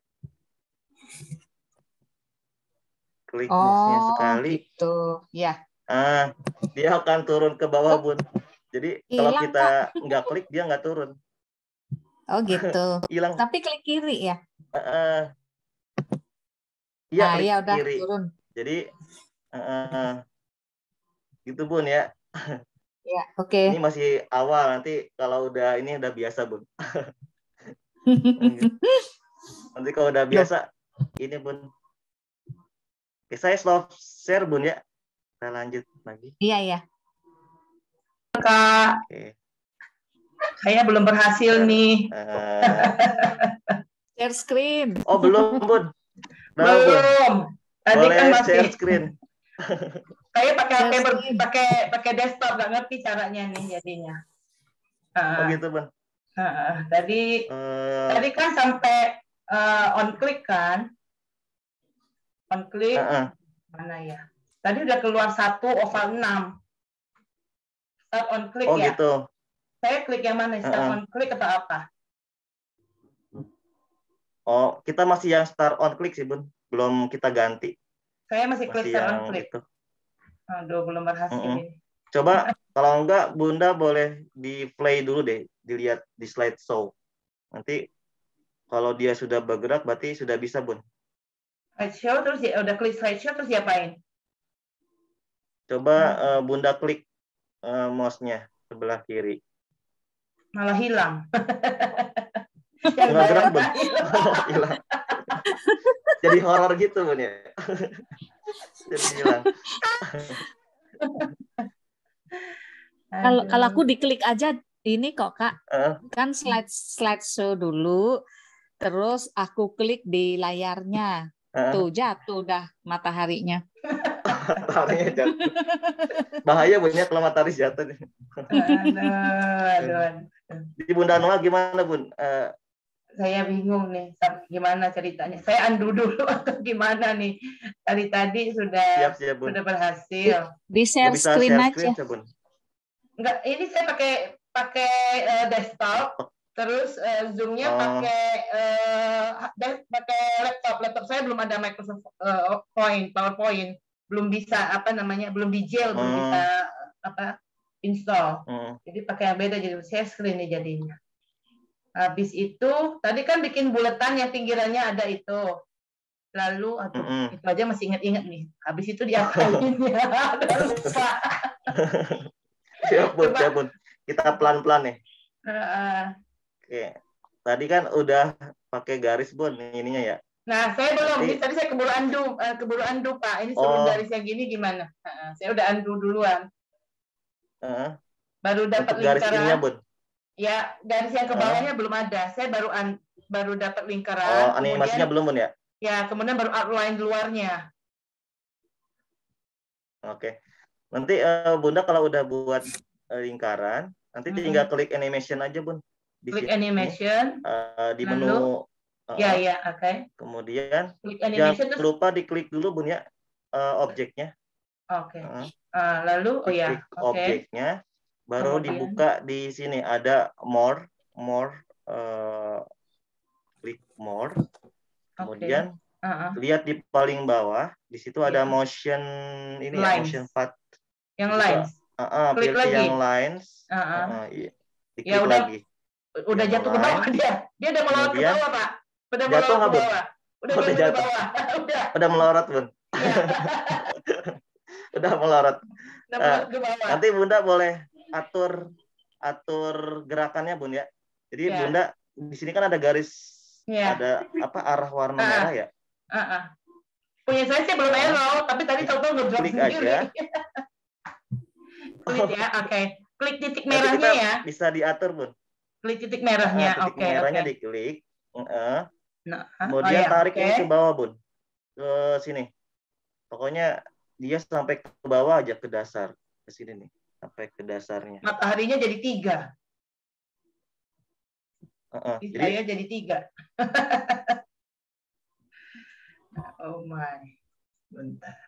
[SPEAKER 1] Klik
[SPEAKER 5] oh,
[SPEAKER 1] mouse-nya sekali.
[SPEAKER 5] Gitu. Ya.
[SPEAKER 1] Ah, dia akan turun ke bawah Bun. Jadi Hilang, kalau kita nggak klik dia nggak turun.
[SPEAKER 5] Oh gitu.
[SPEAKER 1] Hilang.
[SPEAKER 5] Tapi klik kiri ya?
[SPEAKER 1] Uh, iya
[SPEAKER 5] nah,
[SPEAKER 1] klik
[SPEAKER 5] ya udah
[SPEAKER 1] kiri.
[SPEAKER 5] Turun.
[SPEAKER 1] Jadi uh, gitu Bun ya.
[SPEAKER 5] Ya oke. Okay.
[SPEAKER 1] Ini masih awal, nanti kalau udah ini udah biasa Bun. Nanti kalau udah biasa ini Bun. Oke, saya stop share Bun ya. Kita lanjut lagi.
[SPEAKER 5] Iya ya.
[SPEAKER 3] Kak. Oke. Saya belum berhasil share, nih.
[SPEAKER 5] Uh, share share screen.
[SPEAKER 1] Oh, belum, Bun. Nah,
[SPEAKER 3] Belum. Tadi
[SPEAKER 1] boleh
[SPEAKER 3] kan masih
[SPEAKER 1] share screen.
[SPEAKER 3] saya pakai H P
[SPEAKER 5] Share
[SPEAKER 3] ber-
[SPEAKER 5] screen.
[SPEAKER 3] pakai pakai desktop, nggak ngerti caranya nih jadinya.
[SPEAKER 1] Oh,
[SPEAKER 3] Ah,
[SPEAKER 1] gitu, Bun.
[SPEAKER 3] ah, ah. Tadi
[SPEAKER 1] Eh,
[SPEAKER 3] tadi kan sampai eh, on click kan? On click
[SPEAKER 1] eh, eh.
[SPEAKER 3] mana ya? Tadi udah keluar satu oval enam. Start on click
[SPEAKER 1] Oh,
[SPEAKER 3] ya.
[SPEAKER 1] gitu.
[SPEAKER 3] Saya klik yang mana? Start
[SPEAKER 1] Uh-uh.
[SPEAKER 3] on click atau apa?
[SPEAKER 1] Oh, kita masih yang start on click sih, Bun. Belum kita ganti.
[SPEAKER 3] Saya masih klik
[SPEAKER 1] Masih
[SPEAKER 3] start on
[SPEAKER 1] yang
[SPEAKER 3] click.
[SPEAKER 1] itu.
[SPEAKER 3] Aduh, belum berhasil
[SPEAKER 1] Mm-mm.
[SPEAKER 3] ini.
[SPEAKER 1] Coba kalau enggak, Bunda boleh di play dulu deh, dilihat di slideshow. Nanti kalau dia sudah bergerak, berarti sudah bisa, Bun.
[SPEAKER 3] Slideshow terus ya, udah klik slideshow terus diapain?
[SPEAKER 1] Coba
[SPEAKER 3] Hmm.
[SPEAKER 1] uh, Bunda klik uh, mouse-nya sebelah kiri.
[SPEAKER 3] Malah hilang. Yang
[SPEAKER 1] Nggak gerak, Bun.
[SPEAKER 3] bayangkan
[SPEAKER 1] Hilang. Jadi horor gitu, Bun ya. Jadi hilang.
[SPEAKER 5] Kalau kalau aku diklik aja ini kok Kak,
[SPEAKER 1] Uh,
[SPEAKER 5] kan slide slideshow dulu, terus aku klik di layarnya,
[SPEAKER 1] uh,
[SPEAKER 5] tuh jatuh dah mataharinya.
[SPEAKER 1] mataharinya jatuh. Bahaya, Bun ya, kalau matahari jatuh.
[SPEAKER 3] Aduh, aduh, aduh.
[SPEAKER 1] Di Bunda Noah gimana, Bun? Uh,
[SPEAKER 3] Saya bingung nih, gimana ceritanya. Saya undo dulu atau gimana nih? Tadi tadi sudah
[SPEAKER 1] siap, siap, Bun.
[SPEAKER 3] sudah berhasil.
[SPEAKER 5] Di share
[SPEAKER 1] Bisa
[SPEAKER 5] screen
[SPEAKER 1] share
[SPEAKER 5] aja.
[SPEAKER 1] screen, siap, Bun.
[SPEAKER 3] Enggak, ini saya pakai pakai uh, desktop, terus uh, zoom-nya
[SPEAKER 1] Oh.
[SPEAKER 3] pakai uh, pakai laptop. Laptop saya belum ada Microsoft uh, Point, PowerPoint, belum bisa apa namanya, belum di jail, belum
[SPEAKER 1] Hmm.
[SPEAKER 3] bisa apa install.
[SPEAKER 1] Hmm.
[SPEAKER 3] Jadi pakai yang beda, jadi share screen nih jadinya. Habis itu tadi kan bikin buletan yang pinggirannya ada itu. Lalu aduh,
[SPEAKER 1] Mm-mm.
[SPEAKER 3] itu aja masih ingat-ingat nih. Habis itu diapain ya? Udah lupa.
[SPEAKER 1] Siap, Bun,
[SPEAKER 3] Coba.
[SPEAKER 1] siap, Bun. Kita pelan-pelan nih.
[SPEAKER 3] Uh,
[SPEAKER 1] Oke. Tadi kan udah pakai garis, Bun, ininya ya.
[SPEAKER 3] Nah, saya belum.
[SPEAKER 1] Nanti-
[SPEAKER 3] Ini tadi saya keburu undo, uh, keburu undo Pak. Ini suruh
[SPEAKER 1] Oh.
[SPEAKER 3] garis yang gini gimana? Uh, saya udah undo duluan.
[SPEAKER 1] Uh,
[SPEAKER 3] Baru dapat
[SPEAKER 1] untuk garis
[SPEAKER 3] lingkaran.
[SPEAKER 1] ininya, Bun.
[SPEAKER 3] Ya, garis yang ke
[SPEAKER 1] Uh.
[SPEAKER 3] bawahnya belum ada. Saya baru un, baru dapat
[SPEAKER 1] Oh,
[SPEAKER 3] lingkaran.
[SPEAKER 1] animasinya
[SPEAKER 3] kemudian,
[SPEAKER 1] belum, Bun ya?
[SPEAKER 3] Ya, kemudian baru outline luarnya.
[SPEAKER 1] Oke. Nanti uh, Bunda kalau udah buat uh, lingkaran, nanti
[SPEAKER 3] Mm-mm.
[SPEAKER 1] tinggal klik animation aja, Bun. Di
[SPEAKER 3] Klik
[SPEAKER 1] sini,
[SPEAKER 3] animation.
[SPEAKER 1] uh, di
[SPEAKER 3] Lalu?
[SPEAKER 1] menu. Uh,
[SPEAKER 3] Ya, ya, oke. Okay.
[SPEAKER 1] Kemudian
[SPEAKER 3] Klik animation
[SPEAKER 1] jangan
[SPEAKER 3] terus.
[SPEAKER 1] lupa diklik dulu, Bun ya, uh, objeknya.
[SPEAKER 3] Oke. Okay.
[SPEAKER 1] Uh,
[SPEAKER 3] Uh, lalu, oh ya,
[SPEAKER 1] diklik
[SPEAKER 3] oke. Okay.
[SPEAKER 1] objeknya, baru
[SPEAKER 3] Kemudian.
[SPEAKER 1] dibuka di sini ada more, more, uh, klik more. Kemudian
[SPEAKER 3] okay. uh-uh.
[SPEAKER 1] lihat di paling bawah, di situ ada
[SPEAKER 3] Yeah.
[SPEAKER 1] motion ini ya,
[SPEAKER 3] Lines.
[SPEAKER 1] motion path.
[SPEAKER 3] Yang
[SPEAKER 1] Disitu,
[SPEAKER 3] lines.
[SPEAKER 1] Uh, uh,
[SPEAKER 3] Klik
[SPEAKER 1] pilih
[SPEAKER 3] lagi.
[SPEAKER 1] yang lines.
[SPEAKER 3] Uh-uh.
[SPEAKER 1] Uh, uh, iya. Diklik
[SPEAKER 3] Ya, udah,
[SPEAKER 1] lagi.
[SPEAKER 3] Udah
[SPEAKER 1] Yang
[SPEAKER 3] jatuh ke bawah
[SPEAKER 1] line.
[SPEAKER 3] dia. Dia udah melorot ke
[SPEAKER 1] Kemudian,
[SPEAKER 3] bawah, Pak. Udah
[SPEAKER 1] jatuh
[SPEAKER 3] melorot
[SPEAKER 1] nggak,
[SPEAKER 3] ke
[SPEAKER 1] Bun?
[SPEAKER 3] bawah. Udah
[SPEAKER 1] Udah
[SPEAKER 3] jatuh ke
[SPEAKER 1] jatuh.
[SPEAKER 3] bawah. Udah.
[SPEAKER 1] Udah melorot, Bun.
[SPEAKER 3] Ya.
[SPEAKER 1] Udah melorot.
[SPEAKER 3] Udah
[SPEAKER 1] Uh,
[SPEAKER 3] melorot ke bawah.
[SPEAKER 1] nanti Bunda boleh atur atur gerakannya, Bun ya. Jadi
[SPEAKER 3] Ya.
[SPEAKER 1] Bunda di sini kan ada garis,
[SPEAKER 3] Ya.
[SPEAKER 1] ada apa arah warna
[SPEAKER 3] uh-uh.
[SPEAKER 1] merah ya.
[SPEAKER 3] Uh-uh. Punya saya sih belum arrow, tapi tadi tahu-tahu ngedrop
[SPEAKER 1] Klik
[SPEAKER 3] sendiri.
[SPEAKER 1] aja.
[SPEAKER 3] Klik ya, oke. Okay. Klik titik
[SPEAKER 1] Nanti
[SPEAKER 3] merahnya
[SPEAKER 1] kita
[SPEAKER 3] ya.
[SPEAKER 1] bisa diatur, Bun.
[SPEAKER 3] Klik titik merahnya,
[SPEAKER 1] Nah,
[SPEAKER 3] oke.
[SPEAKER 1] titik merahnya
[SPEAKER 3] okay.
[SPEAKER 1] diklik. Uh,
[SPEAKER 3] Nah,
[SPEAKER 1] kemudian
[SPEAKER 3] oh, ya.
[SPEAKER 1] tarik
[SPEAKER 3] okay.
[SPEAKER 1] ini ke bawah, Bun. Ke sini. Pokoknya dia sampai ke bawah aja, ke dasar. Ke sini nih, sampai ke dasarnya.
[SPEAKER 3] Mataharinya jadi tiga.
[SPEAKER 1] Uh, uh.
[SPEAKER 3] Jadi,
[SPEAKER 1] Jadi
[SPEAKER 3] saya jadi tiga. Oh my. Bentar.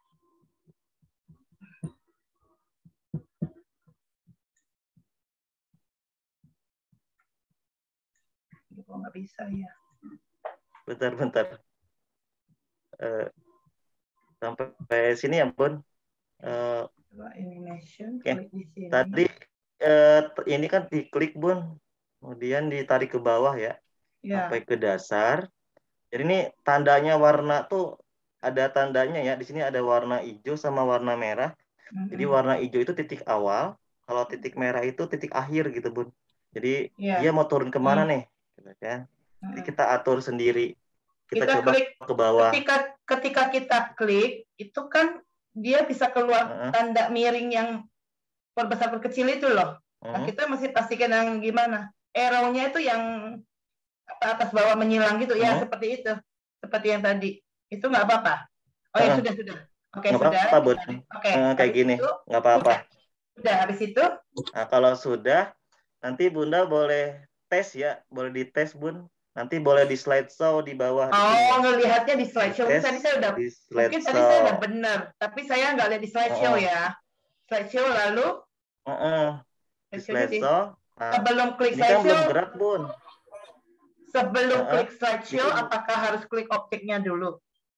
[SPEAKER 3] Kok nggak bisa ya?
[SPEAKER 1] bentar-bentar. Uh, sampai sini ya, Bun. Uh,
[SPEAKER 3] Animation,
[SPEAKER 1] okay.
[SPEAKER 3] klik di sini.
[SPEAKER 1] Tadi uh, ini kan diklik, Bun. Kemudian ditarik ke bawah ya. Ya. Sampai ke dasar. Jadi ini tandanya warna tuh ada tandanya ya. Di sini ada warna hijau sama warna merah. Mm-hmm. Jadi warna hijau itu titik awal. Kalau titik merah itu titik akhir gitu, Bun. Jadi yeah. dia mau turun kemana mm. nih? Kan? Jadi kita atur sendiri. Kita, kita coba
[SPEAKER 3] klik
[SPEAKER 1] ke bawah.
[SPEAKER 3] Ketika ketika kita klik, itu kan dia bisa keluar uh-huh. tanda miring yang perbesar perkecil itu loh. Uh-huh. Nah, kita masih pastikan yang gimana? Arrow-nya itu yang atas bawah menyilang gitu ya,
[SPEAKER 1] Hmm.
[SPEAKER 3] seperti itu, seperti yang tadi. Itu nggak apa-apa. Oh ya
[SPEAKER 1] Heeh.
[SPEAKER 3] sudah sudah. Oke
[SPEAKER 1] Nggak
[SPEAKER 3] sudah.
[SPEAKER 1] apa-apa, Bun.
[SPEAKER 3] Oke.
[SPEAKER 1] Eh, kayak
[SPEAKER 3] Habis
[SPEAKER 1] gini,
[SPEAKER 3] itu
[SPEAKER 1] nggak apa-apa.
[SPEAKER 3] sudah. Sudah habis itu.
[SPEAKER 1] Nah, kalau sudah, nanti Bunda boleh tes ya, boleh dites, Bun. Nanti boleh di slideshow di bawah di sini.
[SPEAKER 3] Oh, ngelihatnya di slideshow.
[SPEAKER 1] Dites
[SPEAKER 3] Tadi saya udah,
[SPEAKER 1] di
[SPEAKER 3] mungkin tadi saya udah
[SPEAKER 1] slideshow.
[SPEAKER 3] benar, tapi saya nggak lihat di slideshow
[SPEAKER 1] Heeh.
[SPEAKER 3] ya. Slideshow lalu
[SPEAKER 1] Heeh. Di
[SPEAKER 3] slideshow di,
[SPEAKER 1] slideshow. Nah,
[SPEAKER 3] sebelum klik
[SPEAKER 1] ini kan belum
[SPEAKER 3] slideshow,
[SPEAKER 1] gerak, Bun.
[SPEAKER 3] sebelum
[SPEAKER 1] Heeh.
[SPEAKER 3] klik slideshow,
[SPEAKER 1] Itu
[SPEAKER 3] apakah harus klik objeknya dulu?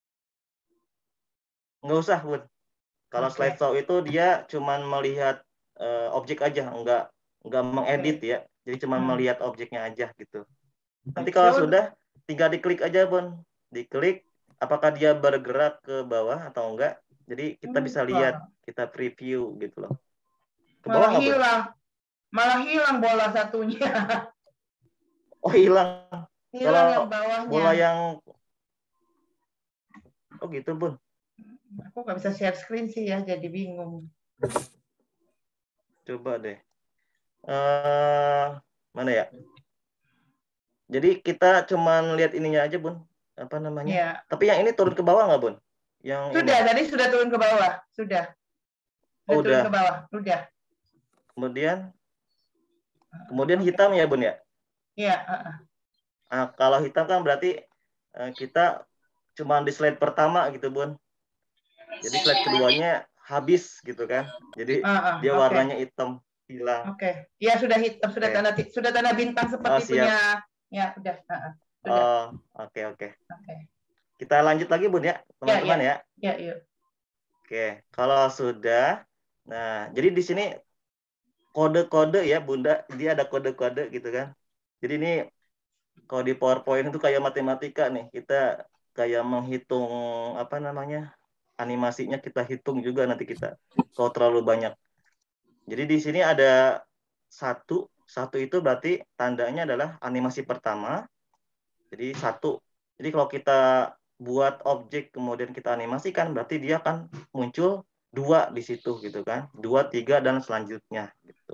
[SPEAKER 1] nggak usah, Bun. Kalau
[SPEAKER 3] Oke.
[SPEAKER 1] slideshow itu dia cuman melihat eh, objek aja, nggak nggak mengedit ya. Jadi cuman
[SPEAKER 3] Hmm.
[SPEAKER 1] melihat objeknya aja gitu. Nanti kalau
[SPEAKER 3] Slideshow,
[SPEAKER 1] sudah, tinggal diklik aja, Bun. Diklik, apakah dia bergerak ke bawah atau enggak. Jadi kita bisa lihat, kita preview gitu loh. Ke bawah
[SPEAKER 3] malah
[SPEAKER 1] nggak, Bun?
[SPEAKER 3] hilang, malah hilang bola satunya.
[SPEAKER 1] Oh, hilang.
[SPEAKER 3] Hilang
[SPEAKER 1] Kalau
[SPEAKER 3] yang bawahnya.
[SPEAKER 1] bola yang... Oh gitu, Bun.
[SPEAKER 3] Aku nggak bisa share screen sih ya, jadi bingung.
[SPEAKER 1] Coba deh. Eh mana ya? Jadi kita cuman lihat ininya aja, Bun. Apa namanya?
[SPEAKER 3] Ya.
[SPEAKER 1] Tapi yang ini turun ke bawah nggak, Bun? Yang
[SPEAKER 3] Sudah,
[SPEAKER 1] ini.
[SPEAKER 3] tadi sudah turun ke bawah. Sudah. Sudah
[SPEAKER 1] Oh,
[SPEAKER 3] turun
[SPEAKER 1] udah.
[SPEAKER 3] ke bawah. Sudah.
[SPEAKER 1] Kemudian kemudian hitam ya, Bun ya?
[SPEAKER 3] Iya.
[SPEAKER 1] Nah, kalau hitam kan berarti uh, kita cuma di slide pertama gitu, Bun. Jadi slide keduanya habis gitu kan. Jadi
[SPEAKER 3] Uh, uh,
[SPEAKER 1] dia
[SPEAKER 3] okay.
[SPEAKER 1] warnanya hitam, hilang.
[SPEAKER 3] Oke. Okay. Ya sudah hitam, sudah
[SPEAKER 1] Okay.
[SPEAKER 3] tanda sudah tanda bintang seperti
[SPEAKER 1] Oh,
[SPEAKER 3] punya. Ya, sudah. Uh, uh. Sudah.
[SPEAKER 1] Oh, oke okay, oke. Okay.
[SPEAKER 3] Oke. Okay.
[SPEAKER 1] Kita lanjut lagi, Bun ya, teman-teman ya.
[SPEAKER 3] Ya, ya. ya,
[SPEAKER 1] Oke, kalau sudah, nah jadi di sini kode-kode ya, Bunda, dia ada kode-kode gitu kan. Jadi ini kalau di PowerPoint itu kayak matematika nih, kita kayak menghitung apa namanya animasinya, kita hitung juga nanti kita kalau terlalu banyak. Jadi di sini ada satu, satu itu berarti tandanya adalah animasi pertama. Jadi satu. Jadi kalau kita buat objek kemudian kita animasikan, berarti dia akan muncul dua di situ gitu kan, dua, tiga dan selanjutnya gitu.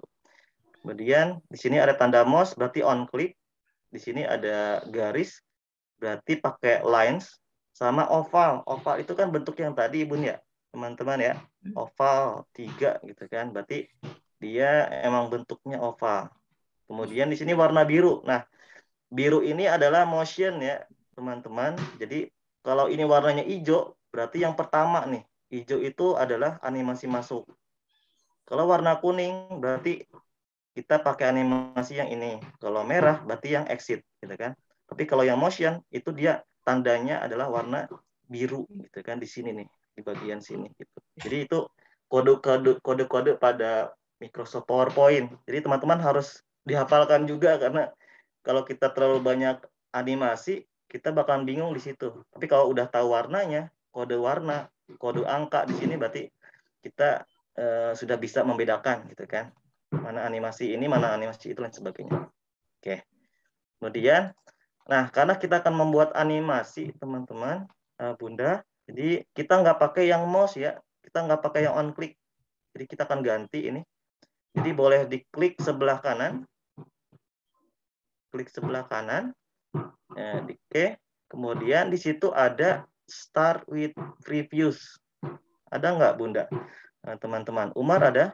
[SPEAKER 1] Kemudian di sini ada tanda mouse, berarti on click. Di sini ada garis, berarti pakai lines sama oval. Oval itu kan bentuk yang tadi, Bun ya, teman-teman ya. Oval tiga gitu kan, berarti dia emang bentuknya oval. Kemudian di sini warna biru. Nah, biru ini adalah motion ya, teman-teman. Jadi kalau ini warnanya hijau, berarti yang pertama nih. Hijau itu adalah animasi masuk. Kalau warna kuning, berarti kita pakai animasi yang ini. Kalau merah, berarti yang exit, gitu kan. Tapi kalau yang motion, itu dia tandanya adalah warna biru, gitu kan, di sini nih, di bagian sini. Gitu. Jadi itu kode-kode kode-kode pada Microsoft PowerPoint. Jadi teman-teman harus dihafalkan juga, karena kalau kita terlalu banyak animasi, kita bakalan bingung di situ. Tapi kalau udah tahu warnanya, kode warna, kode angka di sini, berarti kita uh, sudah bisa membedakan, gitu kan. Mana animasi ini, mana animasi itu, dan sebagainya. Oke. Kemudian, nah karena kita akan membuat animasi, teman-teman, uh, Bunda, jadi kita nggak pakai yang mouse ya, kita nggak pakai yang on click. Jadi kita akan ganti ini. Jadi boleh diklik sebelah kanan, klik sebelah kanan, ya, di Oke. Kemudian di situ ada Start with Previews. Ada nggak, Bunda? Teman-teman, Umar ada?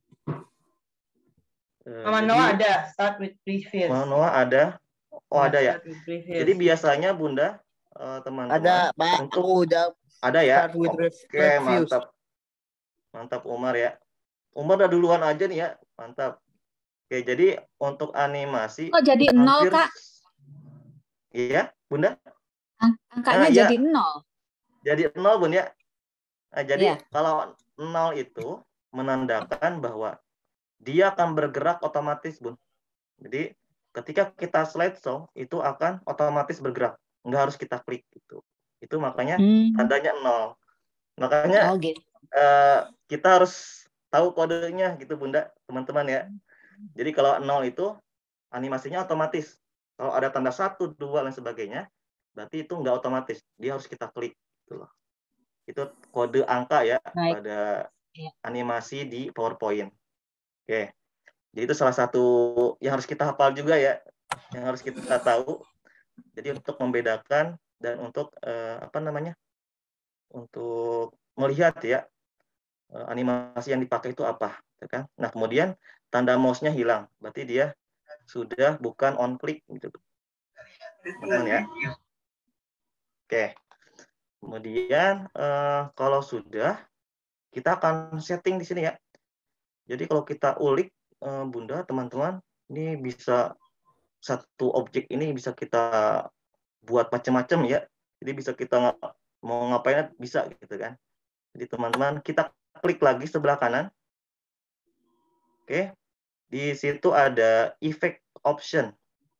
[SPEAKER 3] Mama Jadi, Noah ada Start with Previews.
[SPEAKER 1] Mama Noah ada? Oh,
[SPEAKER 3] ya,
[SPEAKER 1] ada ya? Jadi biasanya, Bunda, teman-teman,
[SPEAKER 2] ada, Pak.
[SPEAKER 1] Untuk
[SPEAKER 2] Aku udah
[SPEAKER 1] ada ya?
[SPEAKER 2] Start with
[SPEAKER 1] Oke,
[SPEAKER 2] Previews.
[SPEAKER 1] mantap. Mantap, Umar ya. Umar udah duluan aja nih ya. Mantap. Oke, jadi untuk animasi.
[SPEAKER 5] Oh, jadi nol, Kak?
[SPEAKER 1] Iya, Bunda?
[SPEAKER 5] Angkanya nah, jadi ya. nol.
[SPEAKER 1] Jadi nol, Bun ya. Nah, jadi yeah. kalau nol itu menandakan bahwa dia akan bergerak otomatis, Bun. Jadi ketika kita slideshow itu akan otomatis bergerak, nggak harus kita klik gitu. Itu makanya hmm. tandanya nol. Makanya oh, gitu. eh, kita harus tahu kodenya gitu, Bunda, teman-teman ya. Jadi kalau nol itu animasinya otomatis. Kalau ada tanda satu, dua, dan sebagainya, berarti itu nggak otomatis. Dia harus kita klik. Gitu loh. Itu kode angka ya Baik. pada animasi di PowerPoint. Oke. Jadi itu salah satu yang harus kita hafal juga ya. Yang harus kita tahu. Jadi untuk membedakan dan untuk uh, apa namanya? Untuk melihat ya uh, animasi yang dipakai itu apa, ya kan? Nah, kemudian tanda mouse-nya hilang. Berarti dia sudah bukan on click gitu. Teman-teman ya. Oke. Kemudian uh, kalau sudah, kita akan setting di sini ya. Jadi kalau kita ulik uh, Bunda, teman-teman, ini bisa satu objek ini bisa kita buat macam-macam ya. Jadi bisa kita mau ngapain bisa gitu kan. Jadi teman-teman kita klik lagi sebelah kanan. Oke. Di situ ada effect option.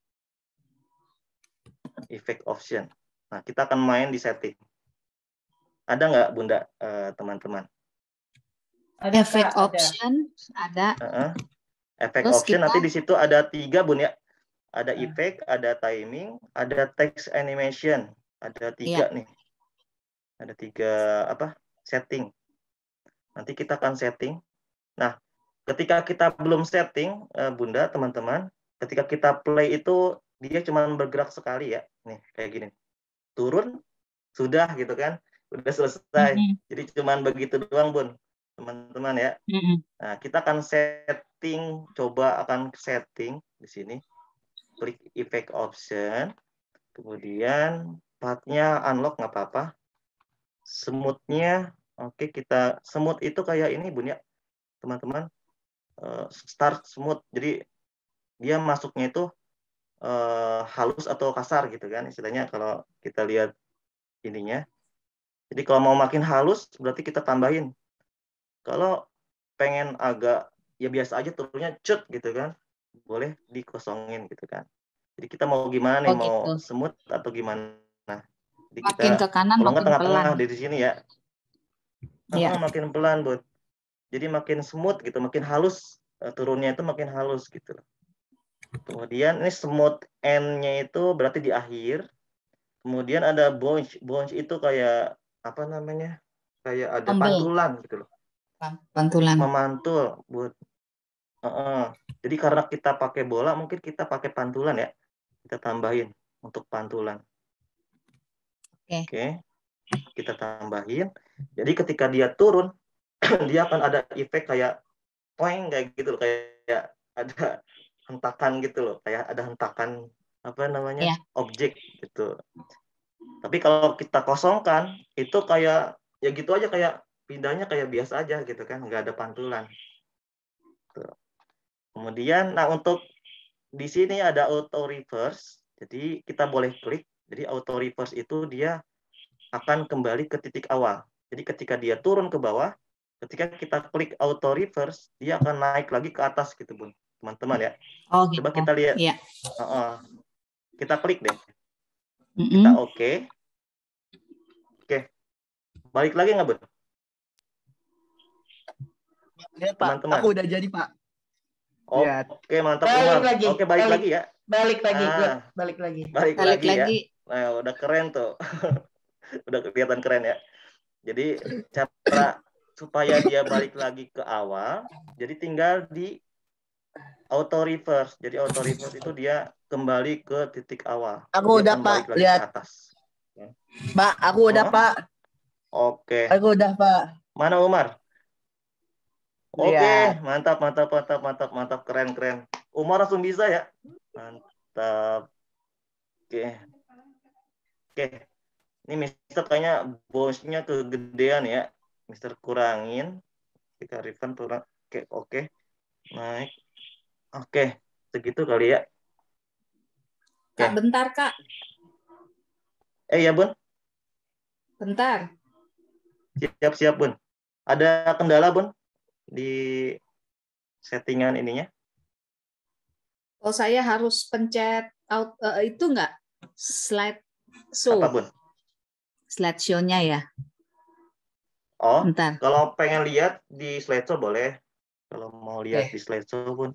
[SPEAKER 1] Effect option. Nah, kita akan main di setting. Ada nggak Bunda, teman-teman?
[SPEAKER 5] Uh, effect ada. Option ada.
[SPEAKER 1] Uh-uh. Effect Terus option kita... nanti di situ ada tiga Bun ya. Ada effect, ada timing, ada text animation. Ada tiga yeah. nih. Ada tiga apa? Setting. Nanti kita akan setting. Nah, ketika kita belum setting, Bunda, teman-teman, ketika kita play itu dia cuma bergerak sekali ya. Nih, kayak gini. Turun, sudah gitu kan. Udah selesai. Mm-hmm. Jadi cuma begitu doang, Bun. Teman-teman ya. Mm-hmm. Nah, kita akan setting, coba akan setting di sini. Klik effect option. Kemudian pathnya unlock nggak apa-apa. Smooth-nya, oke okay, kita smooth itu kayak ini Bun ya. Teman-teman. Uh, start smooth. Jadi dia masuknya itu uh, halus atau kasar gitu kan. Istilahnya kalau kita lihat ininya. Jadi kalau mau makin halus berarti kita tambahin. Kalau pengen agak ya biasa aja turunnya cut gitu kan. Boleh dikosongin gitu kan. Jadi kita mau gimana nih, oh, mau gitu. Smooth atau gimana. Nah, jadi
[SPEAKER 5] makin
[SPEAKER 1] kita,
[SPEAKER 5] ke kanan
[SPEAKER 1] kalau
[SPEAKER 5] makin
[SPEAKER 1] tengah-tengah
[SPEAKER 5] pelan.
[SPEAKER 1] di sini ya.
[SPEAKER 5] Iya.
[SPEAKER 1] Oh, makin pelan, Bud. Jadi makin smooth gitu, makin halus. Turunnya itu makin halus gitu. Kemudian ini smooth end-nya itu berarti di akhir. Kemudian ada bounce. Bounce itu kayak apa namanya? Kayak ada Ambil. pantulan gitu loh.
[SPEAKER 5] Pantulan.
[SPEAKER 1] Memantul, Bud. Uh-uh. Jadi karena kita pakai bola, mungkin kita pakai pantulan ya. Kita tambahin untuk pantulan. Oke. Okay. Okay. Kita tambahin. Jadi ketika dia turun, dia akan ada efek kayak poing kayak gitu loh, kayak ada hentakan gitu loh, kayak ada hentakan apa namanya? Yeah. Objek gitu. Tapi kalau kita kosongkan, itu kayak ya gitu aja, kayak pindahnya kayak biasa aja gitu kan, nggak ada pantulan. Tuh. Kemudian, nah untuk di sini ada auto reverse. Jadi kita boleh klik. Jadi auto reverse itu dia akan kembali ke titik awal. Jadi ketika dia turun ke bawah, ketika kita klik auto reverse, dia akan naik lagi ke atas gitu, Bun. Teman-teman ya.
[SPEAKER 5] Oh, gitu.
[SPEAKER 1] Coba kita lihat.
[SPEAKER 5] Yeah.
[SPEAKER 1] Uh -uh. Kita klik deh.
[SPEAKER 5] Mm-hmm.
[SPEAKER 1] Kita oke. Okay. Oke. Okay. Balik lagi nggak, Bun?
[SPEAKER 2] Ya, teman-teman. Aku udah jadi, Pak.
[SPEAKER 1] Oke, okay, mantap Umar. Oke, okay, balik, balik lagi ya.
[SPEAKER 3] Balik lagi, ah, balik lagi.
[SPEAKER 1] Balik,
[SPEAKER 5] balik
[SPEAKER 1] lagi,
[SPEAKER 5] lagi
[SPEAKER 1] ya. Nah, udah keren tuh. Udah kelihatan keren ya. Jadi cara supaya dia balik lagi ke awal, jadi tinggal di auto reverse. Jadi auto reverse itu dia kembali ke titik awal.
[SPEAKER 2] Aku
[SPEAKER 1] dia
[SPEAKER 2] udah, Pak.
[SPEAKER 1] Lagi
[SPEAKER 2] Lihat.
[SPEAKER 1] ke atas.
[SPEAKER 2] Pak, aku udah, oh? Pak.
[SPEAKER 1] Oke. Okay.
[SPEAKER 2] Aku udah, Pak.
[SPEAKER 1] Mana Umar? Oke,
[SPEAKER 2] okay.
[SPEAKER 1] mantap, mantap, mantap, mantap, mantap, keren, keren. Umar langsung bisa ya? Mantap. Oke. Oke. Ini Mister kayaknya bosnya kegedean ya. Mister kurangin. Kita refund kurang. Oke, oke. Naik. Oke, segitu kali ya.
[SPEAKER 5] Kak, bentar, Kak.
[SPEAKER 1] Eh, ya, Bun.
[SPEAKER 5] Bentar.
[SPEAKER 1] Siap, siap, Bun. Ada kendala, Bun? Di settingan ininya?
[SPEAKER 5] Oh, saya harus pencet out, uh, itu enggak? Slide show.
[SPEAKER 1] Apa, Bun?
[SPEAKER 5] Slide show-nya ya.
[SPEAKER 1] Oh,
[SPEAKER 5] bentar.
[SPEAKER 1] Kalau pengen lihat di slideshow boleh. Kalau mau lihat okay. di slideshow, Bun.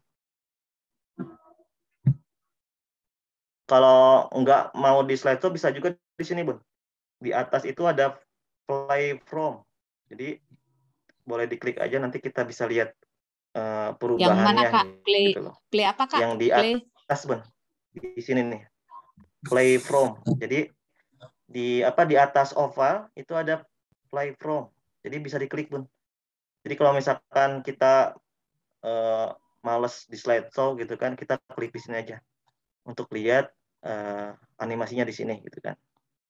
[SPEAKER 1] Kalau enggak mau di slideshow bisa juga di sini, Bun. Di atas itu ada play from. Jadi boleh diklik aja, nanti kita bisa lihat uh, perubahannya.
[SPEAKER 5] Yang mana, Kak? Play,
[SPEAKER 1] gitu loh.
[SPEAKER 5] play apa, Kak?
[SPEAKER 1] Yang di
[SPEAKER 5] play.
[SPEAKER 1] atas, Bun. Di sini nih. play from. Jadi di apa di atas oval itu ada play from. Jadi bisa diklik, Bun. Jadi kalau misalkan kita uh, males di slideshow gitu kan, kita klik di sini aja untuk lihat uh, animasinya di sini gitu kan.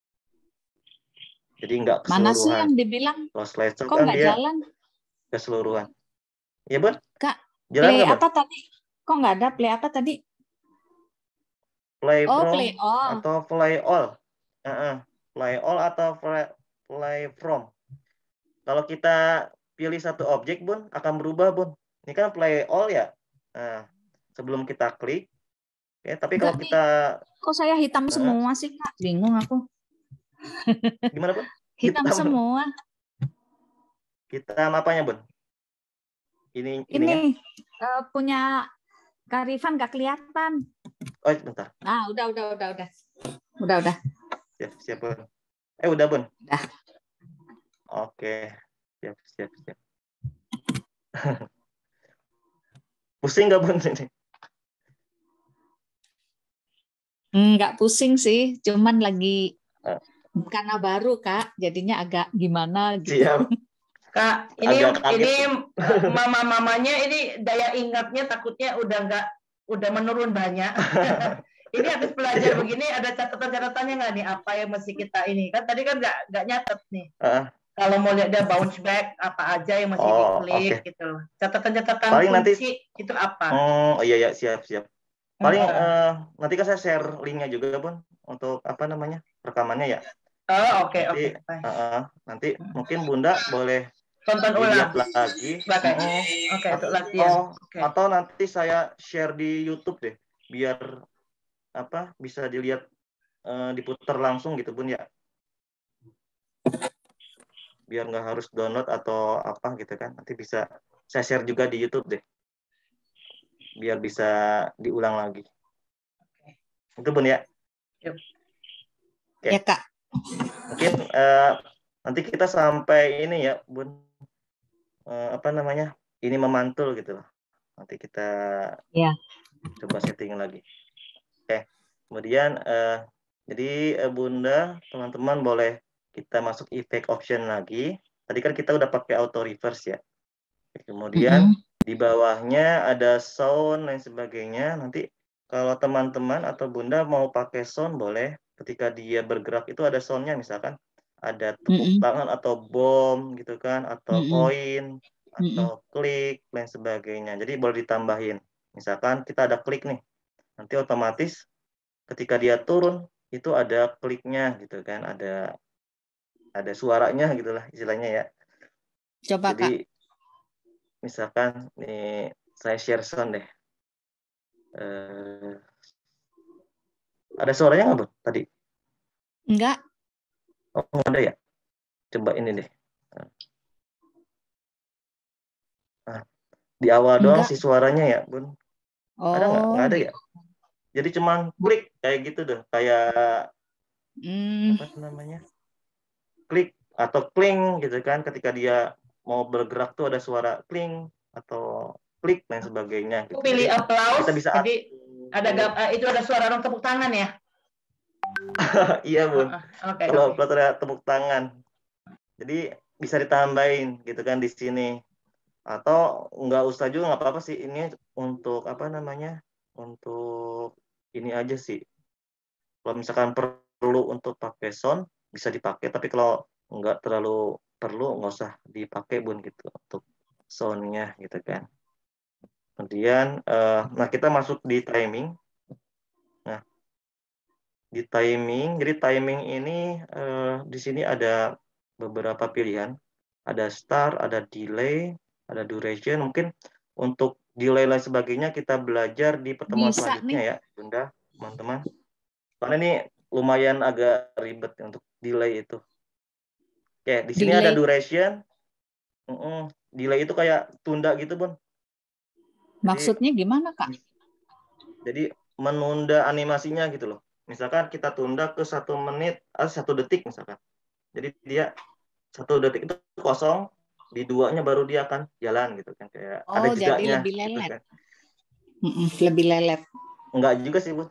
[SPEAKER 1] Jadi nggak keseluruhan.
[SPEAKER 5] Mana sih yang dibilang
[SPEAKER 1] kalau slideshow
[SPEAKER 5] kok
[SPEAKER 1] kan
[SPEAKER 5] nggak
[SPEAKER 1] dia
[SPEAKER 5] jalan?
[SPEAKER 1] Keseluruhan. Ya, Bun?
[SPEAKER 5] Kak,
[SPEAKER 1] jalan
[SPEAKER 5] play
[SPEAKER 1] nggak,
[SPEAKER 5] apa tadi? Kok nggak ada play apa tadi?
[SPEAKER 1] Play
[SPEAKER 5] Oh,
[SPEAKER 1] from
[SPEAKER 5] play all.
[SPEAKER 1] atau play all. Uh-uh. Play all atau play, play from. Kalau kita pilih satu objek, Bun, akan berubah, Bun. Ini kan play all ya. Nah, sebelum kita klik, ya, tapi kalau
[SPEAKER 5] Enggak,
[SPEAKER 1] kita...
[SPEAKER 5] nih. Kok saya hitam uh, semua sih, Kak? Bingung aku.
[SPEAKER 1] Gimana, Bun?
[SPEAKER 5] Hitam, hitam semua.
[SPEAKER 1] Hitam apanya, Bun? Ini,
[SPEAKER 5] ini uh, punya Kak Rifan nggak kelihatan.
[SPEAKER 1] Oh, bentar.
[SPEAKER 5] Ah, udah, udah, udah, udah. Udah, udah.
[SPEAKER 1] Siap, siap, Bun. Eh, udah, Bun?
[SPEAKER 5] Udah.
[SPEAKER 1] Oke. Siap, siap, siap. Pusing nggak, Bun?
[SPEAKER 5] Nggak pusing sih, cuman lagi uh. karena baru, Kak, jadinya agak gimana gitu.
[SPEAKER 1] Siap.
[SPEAKER 3] Kak, ini ini mama-mamanya ini daya ingatnya takutnya udah nggak udah menurun banyak. Ini habis belajar begini ada catatan-catatannya nggak nih apa yang mesti kita ini kan tadi kan nggak nggak nyatet nih. Uh. Kalau mau lihat dia bounce back apa aja yang masih oh, diklik okay. gitu loh. Catatan-catatan kunci nanti, itu apa?
[SPEAKER 1] Oh iya ya siap siap. Paling uh. Uh, nanti kan saya share linknya juga, Bun, untuk apa namanya rekamannya ya.
[SPEAKER 3] Oh oke okay, oke.
[SPEAKER 1] Okay. Uh, uh, nanti mungkin Bunda boleh
[SPEAKER 3] tonton ulang
[SPEAKER 1] lagi.
[SPEAKER 3] Oke, okay, untuk latihan.
[SPEAKER 1] Atau, okay. atau nanti saya share di YouTube deh, biar apa bisa dilihat uh, diputar langsung gitu, Bun ya. Biar nggak harus download atau apa gitu kan. Nanti bisa saya share juga di YouTube deh. Biar bisa diulang lagi. Itu, Bun ya.
[SPEAKER 3] Yep.
[SPEAKER 1] Okay.
[SPEAKER 5] Ya, Kak.
[SPEAKER 1] Mungkin uh, nanti kita sampai ini ya, Bun. Uh, apa namanya ini memantul gitu loh, nanti kita
[SPEAKER 5] ya.
[SPEAKER 1] coba setting lagi. Oke, okay. Kemudian uh, jadi uh, Bunda teman-teman boleh kita masuk effect option lagi. Tadi kan kita udah pakai auto reverse ya, kemudian mm-hmm. di bawahnya ada sound dan sebagainya. Nanti kalau teman-teman atau Bunda mau pakai sound boleh, ketika dia bergerak itu ada soundnya, misalkan ada tepuk mm-hmm. tangan atau bom gitu kan, atau koin, mm-hmm. atau mm-hmm. klik dan sebagainya. Jadi boleh ditambahin. Misalkan kita ada klik nih, nanti otomatis ketika dia turun itu ada kliknya gitu kan, ada ada suaranya gitulah istilahnya ya.
[SPEAKER 5] Coba
[SPEAKER 1] Jadi,
[SPEAKER 5] Kak.
[SPEAKER 1] Misalkan nih saya share sound deh. Uh, ada suaranya nggak, Bu, tadi?
[SPEAKER 5] Enggak.
[SPEAKER 1] Oh, nggak ada ya? Coba ini deh. Nah, di awal Enggak. doang sih suaranya ya, Bun.
[SPEAKER 5] Oh.
[SPEAKER 1] Ada nggak? Nggak ada ya? Jadi cuman klik kayak gitu deh. Kayak
[SPEAKER 5] hmm.
[SPEAKER 1] apa namanya? Klik atau kling gitu kan. Ketika dia mau bergerak tuh ada suara kling atau klik dan sebagainya. Gitu.
[SPEAKER 3] Pilih
[SPEAKER 1] Jadi,
[SPEAKER 3] applause.
[SPEAKER 1] Kita bisa
[SPEAKER 3] Jadi ada uh, itu ada suara orang tepuk tangan ya?
[SPEAKER 1] Iya, Bun.
[SPEAKER 3] Uh, okay,
[SPEAKER 1] Kalau
[SPEAKER 3] okay.
[SPEAKER 1] ada tepuk tangan. Jadi bisa ditambahin gitu kan di sini. Atau nggak usah juga, nggak apa-apa sih. Ini untuk apa namanya? Untuk ini aja sih. Kalau misalkan perlu untuk pakai sound bisa dipakai. Tapi kalau nggak terlalu perlu nggak usah dipakai, Bun, gitu untuk soundnya gitu kan. Kemudian, uh, nah kita masuk di timing. Nah, di timing, jadi timing ini uh, di sini ada beberapa pilihan. Ada start, ada delay, ada duration. Mungkin untuk delay dan sebagainya kita belajar di pertemuan
[SPEAKER 5] Bisa
[SPEAKER 1] selanjutnya
[SPEAKER 5] nih.
[SPEAKER 1] ya, Bunda, teman-teman. Karena ini lumayan agak ribet untuk delay itu. Oke, di sini delay. Ada duration. Uh-uh. Delay itu kayak tunda gitu, Bun.
[SPEAKER 5] Maksudnya jadi, gimana, Kak?
[SPEAKER 1] Jadi menunda animasinya gitu loh. Misalkan kita tunda ke satu menit atau satu detik misalkan. Jadi dia satu detik itu kosong, di duanya baru dia akan jalan gitu kan, kayak
[SPEAKER 5] oh,
[SPEAKER 1] ada jedanya.
[SPEAKER 5] Jadi lebih lelet.
[SPEAKER 1] Gitu kan.
[SPEAKER 5] Lebih lelet.
[SPEAKER 1] Enggak juga sih, Bu.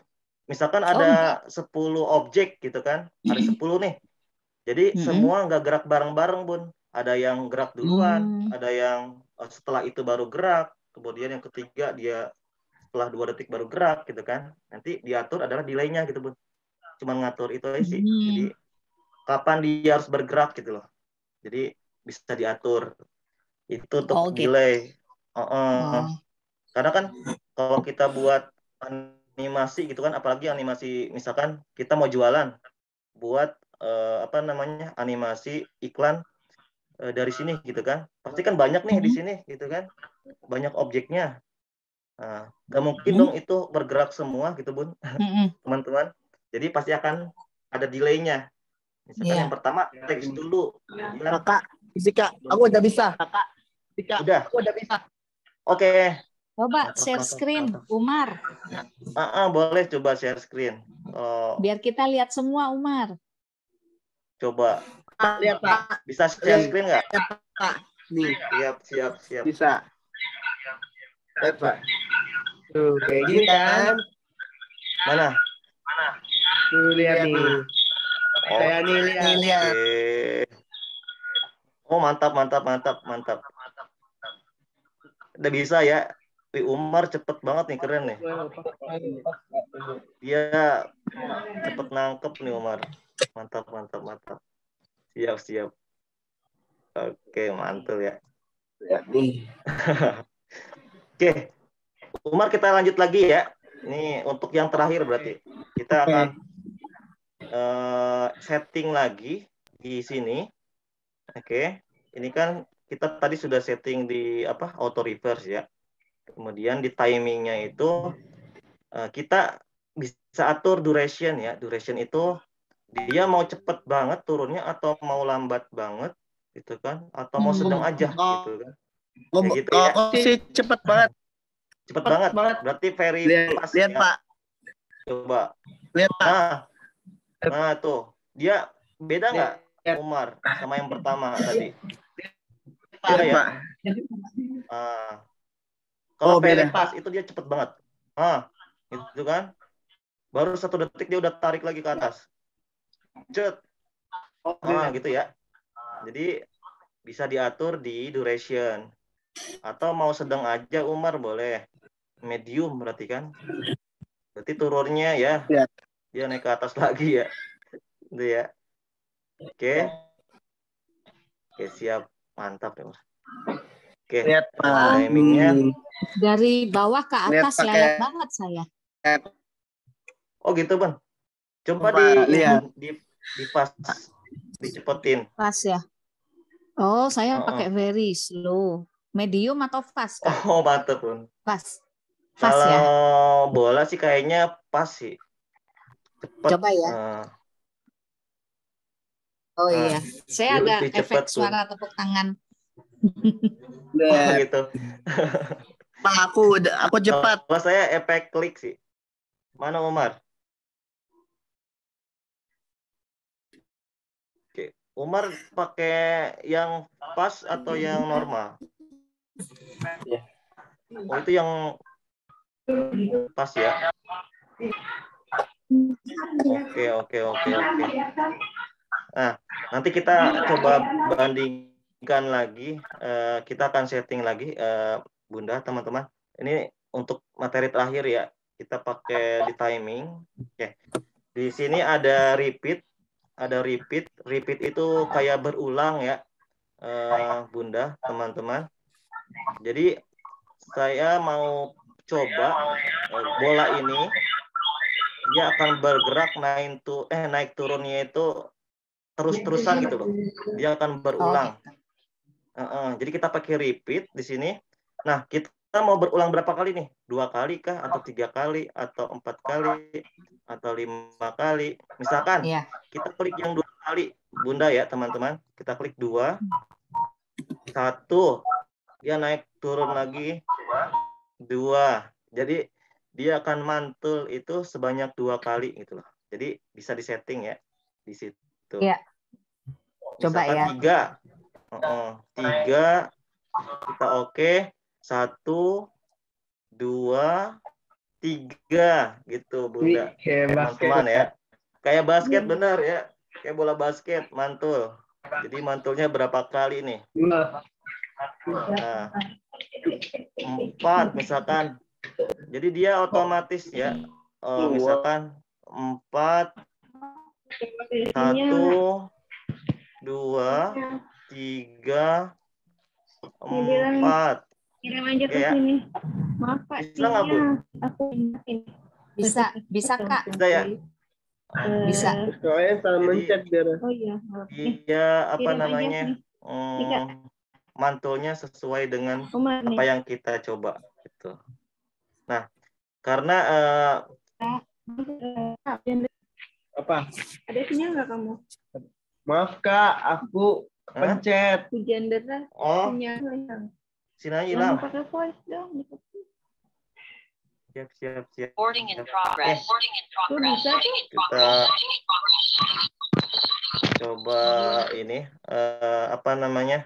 [SPEAKER 1] misalkan ada sepuluh objek gitu kan, ada sepuluh nih. Jadi
[SPEAKER 5] Mm-mm.
[SPEAKER 1] semua nggak gerak bareng-bareng, Bun. Ada yang gerak duluan,
[SPEAKER 5] Hmm.
[SPEAKER 1] ada yang setelah itu baru gerak, kemudian yang ketiga dia setelah dua detik baru gerak gitu kan. Nanti diatur adalah delay-nya gitu, Bun. Cuman ngatur itu aja sih.
[SPEAKER 5] Hmm.
[SPEAKER 1] Jadi kapan dia harus bergerak gitu loh. Jadi bisa diatur. Itu untuk
[SPEAKER 5] Oh, gitu.
[SPEAKER 1] delay. Uh -uh.
[SPEAKER 5] Oh.
[SPEAKER 1] Karena kan kalau kita buat animasi gitu kan, apalagi animasi misalkan kita mau jualan, buat eh, apa namanya animasi iklan eh, dari sini gitu kan, pasti kan banyak nih di
[SPEAKER 5] Mm-mm.
[SPEAKER 1] sini gitu kan, banyak objeknya. Nah, nggak mungkin
[SPEAKER 5] Mm-mm.
[SPEAKER 1] dong itu bergerak semua gitu, Bun,
[SPEAKER 5] Mm-mm.
[SPEAKER 1] teman-teman. Jadi pasti akan ada delay-nya. Misalkan
[SPEAKER 5] Iya.
[SPEAKER 1] yang pertama teks dulu, ya.
[SPEAKER 2] Kakak, Fisika, aku udah bisa. Kakak, Fisika,
[SPEAKER 1] Udah.
[SPEAKER 2] aku udah bisa.
[SPEAKER 1] Oke.
[SPEAKER 5] Coba
[SPEAKER 1] Mantap,
[SPEAKER 5] share
[SPEAKER 1] mantap,
[SPEAKER 5] screen,
[SPEAKER 1] mantap.
[SPEAKER 5] Umar.
[SPEAKER 1] Ah, ah, boleh coba share screen. Oh,
[SPEAKER 5] Biar kita lihat semua, Umar.
[SPEAKER 1] coba.
[SPEAKER 2] Lihat Pak,
[SPEAKER 1] Bisa share screen nggak?
[SPEAKER 2] lihat Pak. Nih,
[SPEAKER 1] Siap, siap, siap.
[SPEAKER 2] bisa. Lihat Pak. Tuh, kayak gini kan.
[SPEAKER 1] Mana?
[SPEAKER 2] Tuh, lihat nih.
[SPEAKER 1] Oh,
[SPEAKER 2] Saya nih lihat. lihat.
[SPEAKER 1] Oh, mantap, mantap, mantap, mantap. Udah bisa ya. Wih, Umar cepet banget nih, keren nih. Dia cepet nangkep nih Umar. Mantap, mantap, mantap. Siap, siap. Oke, mantul ya.
[SPEAKER 2] Lihat nih.
[SPEAKER 1] Oke, Umar kita lanjut lagi ya. Ini untuk yang terakhir berarti. Kita akan uh, setting lagi di sini. Oke, ini kan kita tadi sudah setting di apa auto reverse ya. Kemudian di timingnya itu uh, kita bisa atur duration ya. Duration itu dia mau cepet banget turunnya atau mau lambat banget gitu kan? Atau mau sedang aja gitu kan?
[SPEAKER 2] Oh,
[SPEAKER 1] ya gitu ya.
[SPEAKER 2] Oh, sih cepet banget.
[SPEAKER 1] Cepet banget. banget. Berarti very
[SPEAKER 2] lihat,
[SPEAKER 1] fast
[SPEAKER 2] lihat
[SPEAKER 1] ya.
[SPEAKER 2] Pak.
[SPEAKER 1] Coba.
[SPEAKER 2] Lihat Pak.
[SPEAKER 1] Nah, nah tuh dia beda nggak Umar sama yang pertama tadi? Beda ya? Uh, kalau
[SPEAKER 2] oh,
[SPEAKER 1] very
[SPEAKER 2] beda.
[SPEAKER 1] fast itu dia cepet banget. Ah, itu kan? Baru satu detik dia udah tarik lagi ke atas. Cet. Ah, gitu ya. Jadi bisa diatur di duration. Atau mau sedang aja Umar boleh. Medium berarti kan? Berarti turunnya ya.
[SPEAKER 2] Ya.
[SPEAKER 1] Dia naik ke atas lagi ya. Itu ya. Oke. Oke, siap. Mantap ya, Mas. Oke.
[SPEAKER 2] Lihat Pak.
[SPEAKER 1] Timingnya
[SPEAKER 5] dari bawah ke atas
[SPEAKER 2] lihat,
[SPEAKER 5] lihat banget saya.
[SPEAKER 2] Oh
[SPEAKER 1] gitu, Bang. Coba
[SPEAKER 2] Pak,
[SPEAKER 1] di,
[SPEAKER 2] lihat.
[SPEAKER 1] di di pas dicepetin.
[SPEAKER 5] Pas ya. Oh, saya
[SPEAKER 1] uh -uh.
[SPEAKER 5] pakai very slow. Medium atau fast, Kak?
[SPEAKER 1] Oh, mantap, Bun.
[SPEAKER 5] Fast. Fast
[SPEAKER 1] Kalau
[SPEAKER 5] ya.
[SPEAKER 1] bola sih kayaknya pas sih. Cepet.
[SPEAKER 5] Coba ya.
[SPEAKER 1] Uh,
[SPEAKER 5] oh uh, iya. Saya ada efek
[SPEAKER 1] cepet,
[SPEAKER 5] suara Bun. Tepuk tangan.
[SPEAKER 1] Oh gitu.
[SPEAKER 2] Pak, aku udah aku cepat.
[SPEAKER 1] Kalau saya efek klik sih. Mana Umar? Oke, Umar pakai yang pas atau yang normal? Oh, itu yang pas ya. Oke, oke, oke, oke. Nah, nanti kita coba bandingkan lagi. Uh, kita akan setting lagi, uh, Bunda, teman-teman. Ini untuk materi terakhir ya. Kita pakai di timing. Oke. Di sini ada repeat. Ada repeat. Repeat itu kayak berulang ya, uh, Bunda, teman-teman. Jadi saya mau coba uh, bola ini dia akan bergerak naik tu eh naik turunnya itu terus-terusan gitu loh. Dia akan berulang. Uh -uh. Jadi kita pakai repeat di sini. Nah, kita mau berulang berapa kali nih? Dua kali kah? Atau tiga kali? Atau empat kali? Atau lima kali? Misalkan yeah. kita klik yang dua kali, Bunda ya teman-teman. Kita klik dua. Satu. Dia naik turun lagi. Dua. Jadi dia akan mantul itu sebanyak dua kali gitu loh. Jadi bisa disetting ya di situ.
[SPEAKER 5] Iya. Coba
[SPEAKER 1] misalkan
[SPEAKER 5] ya.
[SPEAKER 1] Tiga, uh, tiga, kita oke, okay. Satu, dua, tiga gitu Bunda.
[SPEAKER 2] Kayak
[SPEAKER 1] Teman-teman ya. Kayak basket benar ya. Kayak bola basket mantul. Jadi mantulnya berapa kali nih? Nah, empat misalkan. Jadi dia otomatis ya. Uh, misalkan empat, satu, dua, tiga, empat.
[SPEAKER 4] Kirim aja ke
[SPEAKER 1] ya.
[SPEAKER 4] sini. Maaf Pak,
[SPEAKER 1] bisa nggak Bu?
[SPEAKER 4] Aku ingatin.
[SPEAKER 5] Bisa, bisa Kak.
[SPEAKER 1] Bisa ya?
[SPEAKER 5] Bisa.
[SPEAKER 2] Soalnya salah mencet biar.
[SPEAKER 4] Oh iya.
[SPEAKER 1] Dia apa namanya? Hmm, mantulnya sesuai dengan
[SPEAKER 4] Umar,
[SPEAKER 1] apa yang kita coba gitu. Nah, karena uh,
[SPEAKER 2] apa?
[SPEAKER 4] Ada sinyal nggak kamu?
[SPEAKER 2] Maaf Kak, aku pencet.
[SPEAKER 4] Hujan deras.
[SPEAKER 1] Oh.
[SPEAKER 4] Sinyal hilang.
[SPEAKER 1] Sinyal hilang.
[SPEAKER 4] Pakai voice dong.
[SPEAKER 1] Siap, siap, siap.
[SPEAKER 6] Recording in progress. Recording in progress.
[SPEAKER 1] Kita coba ini uh, apa namanya?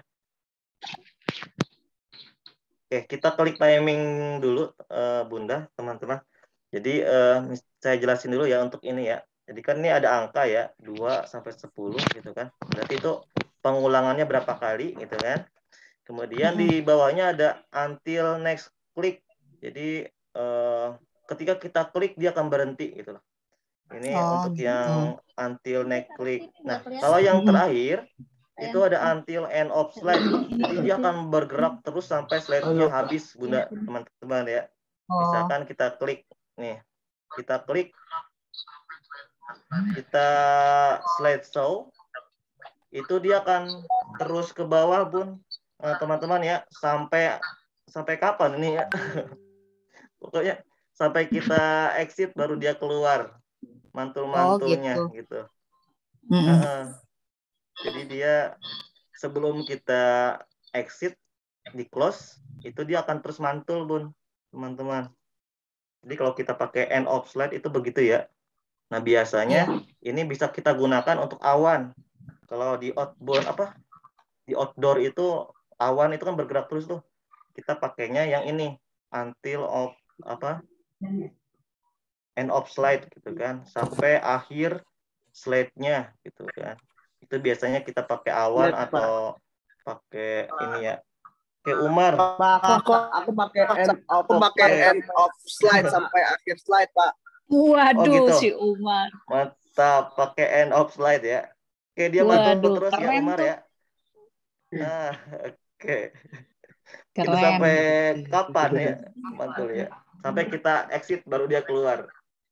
[SPEAKER 1] Oke, kita klik timing dulu, uh, Bunda, teman-teman. Jadi uh, saya jelasin dulu ya untuk ini ya. Jadi kan ini ada angka ya, dua sampai sepuluh gitu kan. Berarti itu pengulangannya berapa kali gitu kan. Kemudian di bawahnya ada until next click. Jadi uh, ketika kita klik dia akan berhenti gitu loh. Ini oh, untuk gitu. Yang until next click. Nah, kalau yang terakhir itu ada until end of slide. Jadi dia akan bergerak terus sampai slide-nya habis, Bunda, teman-teman ya. Misalkan kita klik nih. Kita klik kita slide show. Itu dia akan terus ke bawah, Bun. Teman-teman ya, sampai sampai kapan ini ya? Pokoknya sampai kita exit baru dia keluar mantul-mantulnya oh, gitu. gitu. Mm-hmm. Uh, jadi dia sebelum kita exit di close itu dia akan terus mantul, Bun, teman-teman. Jadi kalau kita pakai end of slide itu begitu ya. Nah biasanya yeah. ini bisa kita gunakan untuk awan. Kalau di outbound apa? Di outdoor itu awan itu kan bergerak terus tuh. Kita pakainya yang ini until of apa? End of slide gitu kan, sampai akhir slide-nya gitu kan. Itu biasanya kita pakai awan ya, atau pakai ini ya. Kayak Umar.
[SPEAKER 2] Pak, aku, aku pakai end of, aku pakai end of slide sampai akhir slide, Pak.
[SPEAKER 5] Waduh, oh, gitu. Si Umar.
[SPEAKER 1] Mantap, pakai end of slide ya. Oke, dia mantul terus ya Umar tuh. Ya. Nah, oke. Itu sampai kapan ya mantul ya? Sampai kita exit baru dia keluar.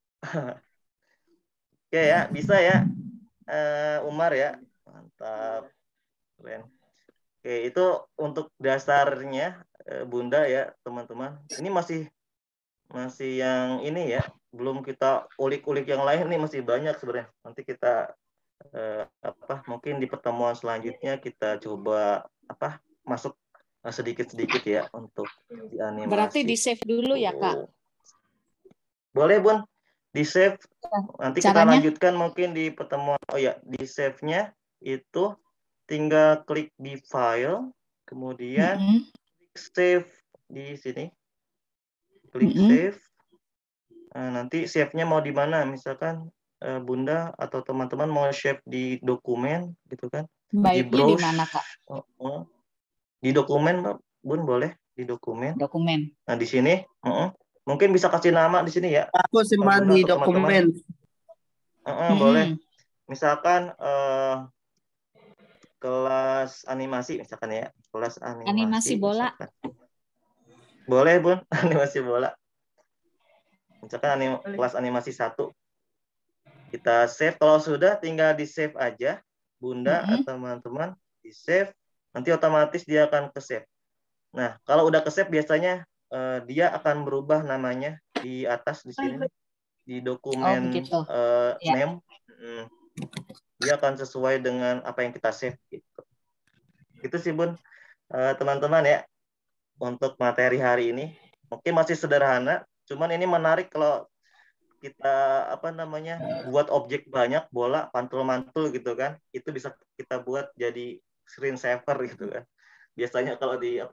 [SPEAKER 1] Oke ya, bisa ya, uh, Umar ya, mantap, keren. Oke, itu untuk dasarnya, uh, Bunda ya, teman-teman. Ini masih masih yang ini ya, belum kita ulik-ulik yang lain nih, masih banyak sebenarnya. Nanti kita uh, apa? Mungkin di pertemuan selanjutnya kita coba apa? Masuk sedikit-sedikit ya untuk di animasi.
[SPEAKER 5] Berarti di save dulu ya Kak?
[SPEAKER 1] Boleh Bun, di save. Nanti caranya? Kita lanjutkan mungkin di pertemuan. Oh ya, di save-nya itu tinggal klik di file, kemudian mm-hmm. save di sini, klik mm-hmm. save. Nah, nanti save-nya mau di mana? Misalkan uh, Bunda atau teman-teman mau save di dokumen, gitu kan?
[SPEAKER 5] Baiknya di, di mana Kak?
[SPEAKER 1] Oh, oh. Di dokumen, Bun, boleh di dokumen.
[SPEAKER 5] Dokumen.
[SPEAKER 1] Nah di sini. Uh-uh. Mungkin bisa kasih nama di sini ya.
[SPEAKER 2] Aku simpan di dokumen.
[SPEAKER 1] Uh -uh, hmm. Boleh. Misalkan uh, kelas animasi, misalkan ya. Kelas animasi.
[SPEAKER 5] Animasi bola.
[SPEAKER 1] Misalkan. Boleh, Bun. Animasi bola. Misalkan anim kelas animasi satu. Kita save. Kalau sudah, tinggal di save aja. Bunda mm-hmm. atau teman-teman. Di save. Nanti otomatis dia akan ke save. Nah, kalau udah ke save biasanya Uh, dia akan berubah namanya di atas di sini di dokumen oh, uh, ya. name hmm. Dia akan sesuai dengan apa yang kita save gitu. Itu sih Bun teman-teman uh, ya untuk materi hari ini. Mungkin masih sederhana, cuman ini menarik kalau kita apa namanya buat objek banyak, bola pantul-mantul gitu kan. Itu bisa kita buat jadi screen saver gitu kan. Biasanya kalau di apa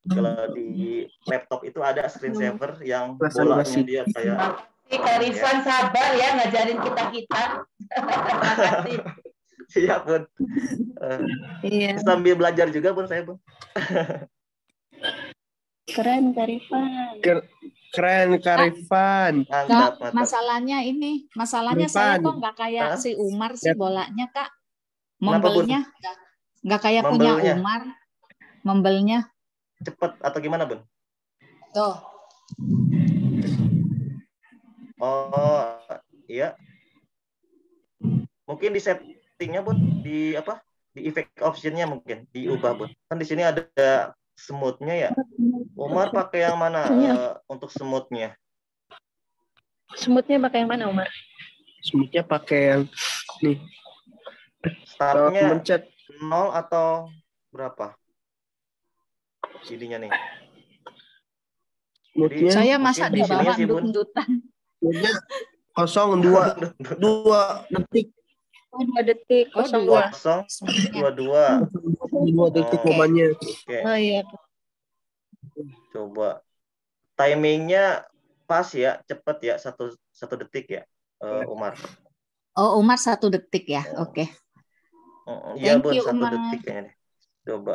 [SPEAKER 1] Kalau di laptop itu ada screen saver yang
[SPEAKER 2] Kelas
[SPEAKER 1] bolanya
[SPEAKER 2] animasi.
[SPEAKER 1] dia kayak
[SPEAKER 3] Si Kak Rizwan sabar ya ngajarin kita-kita. Terima kasih.
[SPEAKER 1] siap Bun. Eh,
[SPEAKER 4] Iya.
[SPEAKER 1] sambil belajar juga Bun saya Bun.
[SPEAKER 4] Keren Kak Rifan.
[SPEAKER 2] Ker- Keren Karifan.
[SPEAKER 1] Mantap,
[SPEAKER 5] Kak,
[SPEAKER 1] mantap.
[SPEAKER 5] masalahnya ini, masalahnya saya
[SPEAKER 2] Rifan.
[SPEAKER 5] kok nggak kayak
[SPEAKER 1] Hah?
[SPEAKER 5] si Umar sih bolanya, Kak.
[SPEAKER 1] Kenapa, Bun?
[SPEAKER 5] Membelnya nggak- nggak kayak punya
[SPEAKER 1] Membelnya?
[SPEAKER 5] Umar. Membelnya.
[SPEAKER 1] Cepet atau gimana Bun?
[SPEAKER 5] Tuh.
[SPEAKER 1] Oh, iya. Mungkin di settingnya Bun, di apa? Di effect optionnya mungkin diubah Bun. Kan di sini ada smoothnya ya. Umar pakai yang mana eh, untuk smoothnya?
[SPEAKER 4] Semutnya pakai yang mana Umar?
[SPEAKER 2] Semutnya pakai yang nih. Kalau
[SPEAKER 1] Startnya
[SPEAKER 2] mencet
[SPEAKER 1] nol atau berapa? Ininya nih.
[SPEAKER 2] semutnya
[SPEAKER 5] Saya
[SPEAKER 1] mungkin
[SPEAKER 5] masa
[SPEAKER 1] di
[SPEAKER 5] di
[SPEAKER 1] sini
[SPEAKER 5] bawah
[SPEAKER 1] sih, Bun.
[SPEAKER 5] endut-endutan.
[SPEAKER 2] semutnya kosong dua dua detik
[SPEAKER 4] Oh, dua detik.
[SPEAKER 5] Oh,
[SPEAKER 4] Kosong
[SPEAKER 5] dua.
[SPEAKER 4] dua.
[SPEAKER 1] Kosong
[SPEAKER 5] Semuanya.
[SPEAKER 1] dua dua.
[SPEAKER 2] dua detik
[SPEAKER 1] Oh.
[SPEAKER 2] momennya.
[SPEAKER 1] Oke,
[SPEAKER 4] Oh iya.
[SPEAKER 1] coba. Timingnya pas ya, cepet ya, satu satu detik ya, eh, Umar.
[SPEAKER 5] Oh, Umar satu detik ya.
[SPEAKER 1] Oh.
[SPEAKER 5] Oke.
[SPEAKER 1] Oh, Iya
[SPEAKER 5] Thank
[SPEAKER 1] Bun,
[SPEAKER 5] you,
[SPEAKER 1] satu
[SPEAKER 5] Umar.
[SPEAKER 1] detik kayaknya deh. Coba.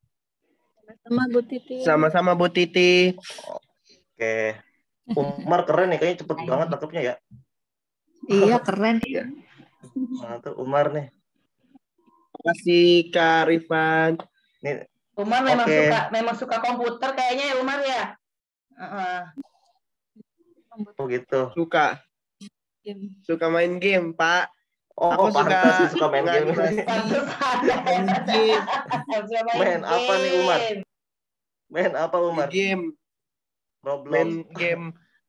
[SPEAKER 4] Sama Bu Titi.
[SPEAKER 2] Sama-sama Bu Titi.
[SPEAKER 1] Oke. Umar keren nih, kayaknya cepet banget tangkapnya ya.
[SPEAKER 5] Iya, keren.
[SPEAKER 1] Nah, tuh Umar nih.
[SPEAKER 2] Kasih Kak Rifan.
[SPEAKER 1] Nih,
[SPEAKER 3] Umar memang
[SPEAKER 1] Oke.
[SPEAKER 3] suka memang suka komputer kayaknya ya Umar ya. Heeh.
[SPEAKER 1] oh gitu.
[SPEAKER 2] Suka suka main game, Pak.
[SPEAKER 1] Oh,
[SPEAKER 2] Aku
[SPEAKER 1] pantas
[SPEAKER 2] suka
[SPEAKER 1] sih suka main game.
[SPEAKER 2] nganimasi.
[SPEAKER 3] Pantes
[SPEAKER 2] Main game,
[SPEAKER 3] Suka
[SPEAKER 1] Main apa nih, Umar?
[SPEAKER 3] game.
[SPEAKER 1] Main apa Umar?
[SPEAKER 2] game,
[SPEAKER 1] Roblox.
[SPEAKER 2] main game,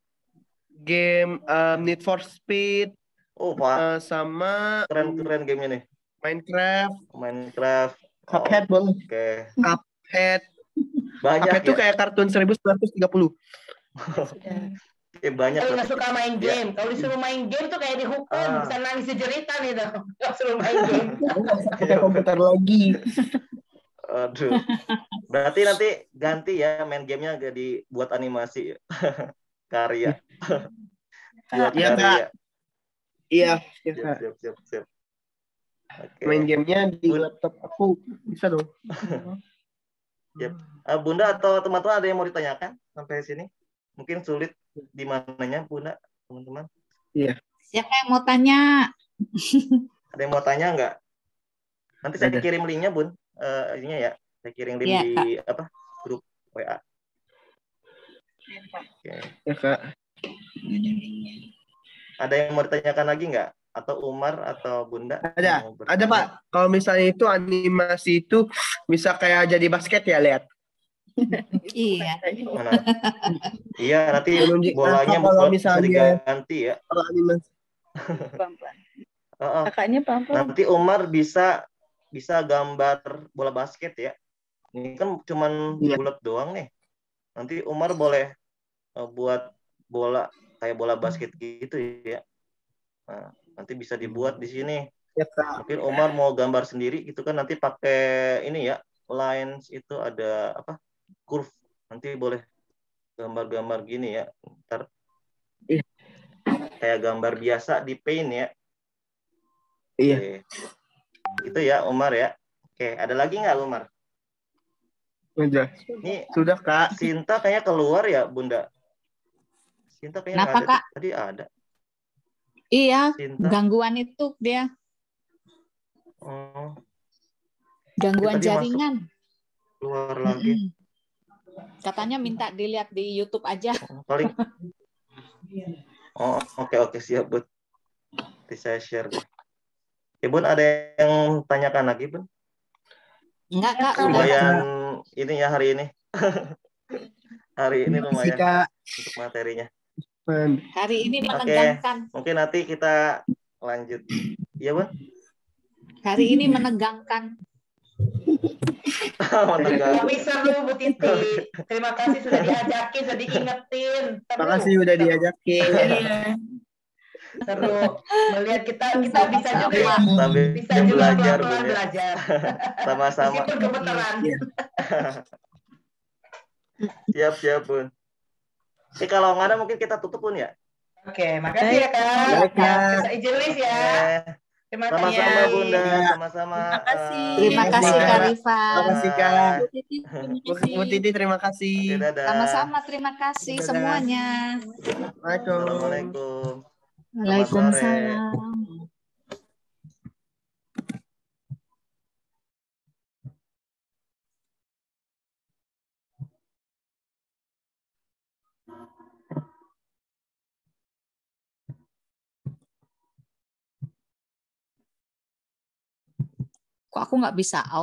[SPEAKER 2] game um, Need for Speed,
[SPEAKER 1] Oh, Pak.
[SPEAKER 2] uh, sama
[SPEAKER 1] Keren-keren gamenya nih.
[SPEAKER 2] Minecraft,
[SPEAKER 1] Minecraft. Oh,
[SPEAKER 2] Cuphead boleh.
[SPEAKER 1] Oke.
[SPEAKER 2] Cuphead.
[SPEAKER 1] Banyak
[SPEAKER 2] Cuphead tuh
[SPEAKER 1] ya.
[SPEAKER 2] kayak kartun seribu sembilan ratus tiga puluh.
[SPEAKER 1] Eh, banyak.
[SPEAKER 3] Kalau nggak
[SPEAKER 1] berarti.
[SPEAKER 3] suka main
[SPEAKER 1] Ya.
[SPEAKER 3] game, kalau disuruh main game tuh kayak dihukum,
[SPEAKER 1] Ah.
[SPEAKER 3] bisa nangis jeritan itu. Kalau suruh main game.
[SPEAKER 2] Pakai komputer lagi.
[SPEAKER 1] Aduh. Berarti nanti ganti ya main gamenya jadi buat animasi karya. buat
[SPEAKER 2] Iya,
[SPEAKER 1] karya.
[SPEAKER 2] Kak. Iya, iya,
[SPEAKER 1] Siap,
[SPEAKER 2] Kak.
[SPEAKER 1] siap, siap, siap. Oke.
[SPEAKER 2] Main gamenya di
[SPEAKER 1] Bun-
[SPEAKER 2] laptop aku bisa dong.
[SPEAKER 1] Ah, Bunda atau teman-teman ada yang mau ditanyakan sampai sini? Mungkin sulit di mananya, Bunda, teman-teman.
[SPEAKER 5] Siapa yang mau tanya?
[SPEAKER 1] Ada yang mau tanya nggak? Nanti saya
[SPEAKER 2] Ada.
[SPEAKER 1] kirim linknya, Bun. Eh, ininya ya. Saya kirim link
[SPEAKER 5] Iya,
[SPEAKER 1] di apa? Grup W A. Oke.
[SPEAKER 2] Ya, Kak.
[SPEAKER 1] Ada yang mau ditanyakan lagi nggak? Atau Umar atau Bunda?
[SPEAKER 2] Ada,
[SPEAKER 1] mau
[SPEAKER 2] ada
[SPEAKER 1] bertanya?
[SPEAKER 2] Pak. Kalau misalnya itu animasi itu bisa kayak jadi basket ya, lihat.
[SPEAKER 5] Iya.
[SPEAKER 1] Mana? Iya, nanti
[SPEAKER 2] Menunjuk-
[SPEAKER 1] bolanya
[SPEAKER 2] nah, kalau
[SPEAKER 1] bisa
[SPEAKER 2] misalnya-
[SPEAKER 1] diganti ya.
[SPEAKER 2] Kalau animasi
[SPEAKER 4] Pelan-pelan.
[SPEAKER 1] Oh, oh.
[SPEAKER 4] Kakaknya pelan-pelan.
[SPEAKER 1] Nanti Umar bisa bisa gambar bola basket ya. Ini kan cuman
[SPEAKER 2] Iya.
[SPEAKER 1] bulat doang nih. Nanti Umar boleh uh, buat bola kayak bola basket gitu ya. Nah, nanti bisa dibuat di sini.
[SPEAKER 2] ya, Kak.
[SPEAKER 1] Mungkin Umar mau gambar sendiri gitu kan, nanti pakai ini ya, lines itu ada apa? Curve. Nanti boleh gambar-gambar gini ya. Ntar
[SPEAKER 2] Iya.
[SPEAKER 1] kayak gambar biasa di paint ya.
[SPEAKER 2] Iya.
[SPEAKER 1] Oke. Itu ya Umar ya. Oke, ada lagi nggak Umar?
[SPEAKER 2] Sudah.
[SPEAKER 1] Ini
[SPEAKER 2] Sudah, Kak.
[SPEAKER 1] Sinta kayaknya keluar ya, Bunda. Sinta kayaknya
[SPEAKER 5] Kenapa,
[SPEAKER 1] nggak ada.
[SPEAKER 5] Kak?
[SPEAKER 1] Tadi ada.
[SPEAKER 5] Iya,
[SPEAKER 1] Sinta.
[SPEAKER 5] gangguan itu dia.
[SPEAKER 1] Oh,
[SPEAKER 5] Gangguan
[SPEAKER 1] Dia tadi
[SPEAKER 5] jaringan.
[SPEAKER 1] keluar lagi.
[SPEAKER 5] Mm-mm. Katanya minta dilihat di YouTube aja.
[SPEAKER 1] Oh, paling. Oh, oke oke siap, Bun. Nanti saya share deh. Ya, Bun, ada yang tanyakan lagi, Bun?
[SPEAKER 5] Enggak, Kak.
[SPEAKER 4] Enggak,
[SPEAKER 5] Udah.
[SPEAKER 1] Lumayan ini ya hari ini. hari ini
[SPEAKER 2] Terima kasih,
[SPEAKER 1] lumayan
[SPEAKER 2] Kak.
[SPEAKER 1] untuk materinya.
[SPEAKER 5] Hari ini
[SPEAKER 1] Oke.
[SPEAKER 5] menegangkan.
[SPEAKER 1] Mungkin nanti kita lanjut. Iya, Bun?
[SPEAKER 5] Hari ini menegangkan.
[SPEAKER 1] Menegak.
[SPEAKER 3] Tapi seru Bu Titi. Terima kasih sudah diajakin, sudah diingetin. Seru.
[SPEAKER 2] Terima kasih udah diajakin.
[SPEAKER 4] Iya.
[SPEAKER 3] Seru. Melihat kita kita bisa juga ya.
[SPEAKER 1] Sambil
[SPEAKER 3] Bisa juga
[SPEAKER 1] belajar,
[SPEAKER 3] pelan-pelan
[SPEAKER 1] Bun ya.
[SPEAKER 3] belajar.
[SPEAKER 1] Sama-sama.
[SPEAKER 3] Meskipun gemeteran.
[SPEAKER 2] Iya.
[SPEAKER 1] Siap, siap, Bun. Oke, kalau nggak ada mungkin kita tutup, Bun, ya?
[SPEAKER 3] Oke, makasih ya, Kak.
[SPEAKER 2] Baik, Kak.
[SPEAKER 3] Bisa izin lift ya.
[SPEAKER 1] Oke.
[SPEAKER 3] Terima kasih.
[SPEAKER 1] Sama-sama, Bunda. Sama-sama.
[SPEAKER 4] Terima kasih.
[SPEAKER 1] eh,
[SPEAKER 5] Terima
[SPEAKER 2] Terima
[SPEAKER 5] kasih
[SPEAKER 2] kasih,
[SPEAKER 5] Kak
[SPEAKER 2] Kak.
[SPEAKER 5] Rifa.
[SPEAKER 2] Terima kasih, Kak.
[SPEAKER 4] Bu Titi, terima
[SPEAKER 2] Bu,
[SPEAKER 4] kasih.
[SPEAKER 2] Bu Titi, terima kasih.
[SPEAKER 1] Oke, dadah.
[SPEAKER 5] Sama-sama, terima kasih
[SPEAKER 2] Dadah.
[SPEAKER 5] semuanya.
[SPEAKER 2] Assalamualaikum.
[SPEAKER 1] Assalamualaikum. Selamat sore.
[SPEAKER 5] Waalaikumsalam. Kok aku nggak bisa out?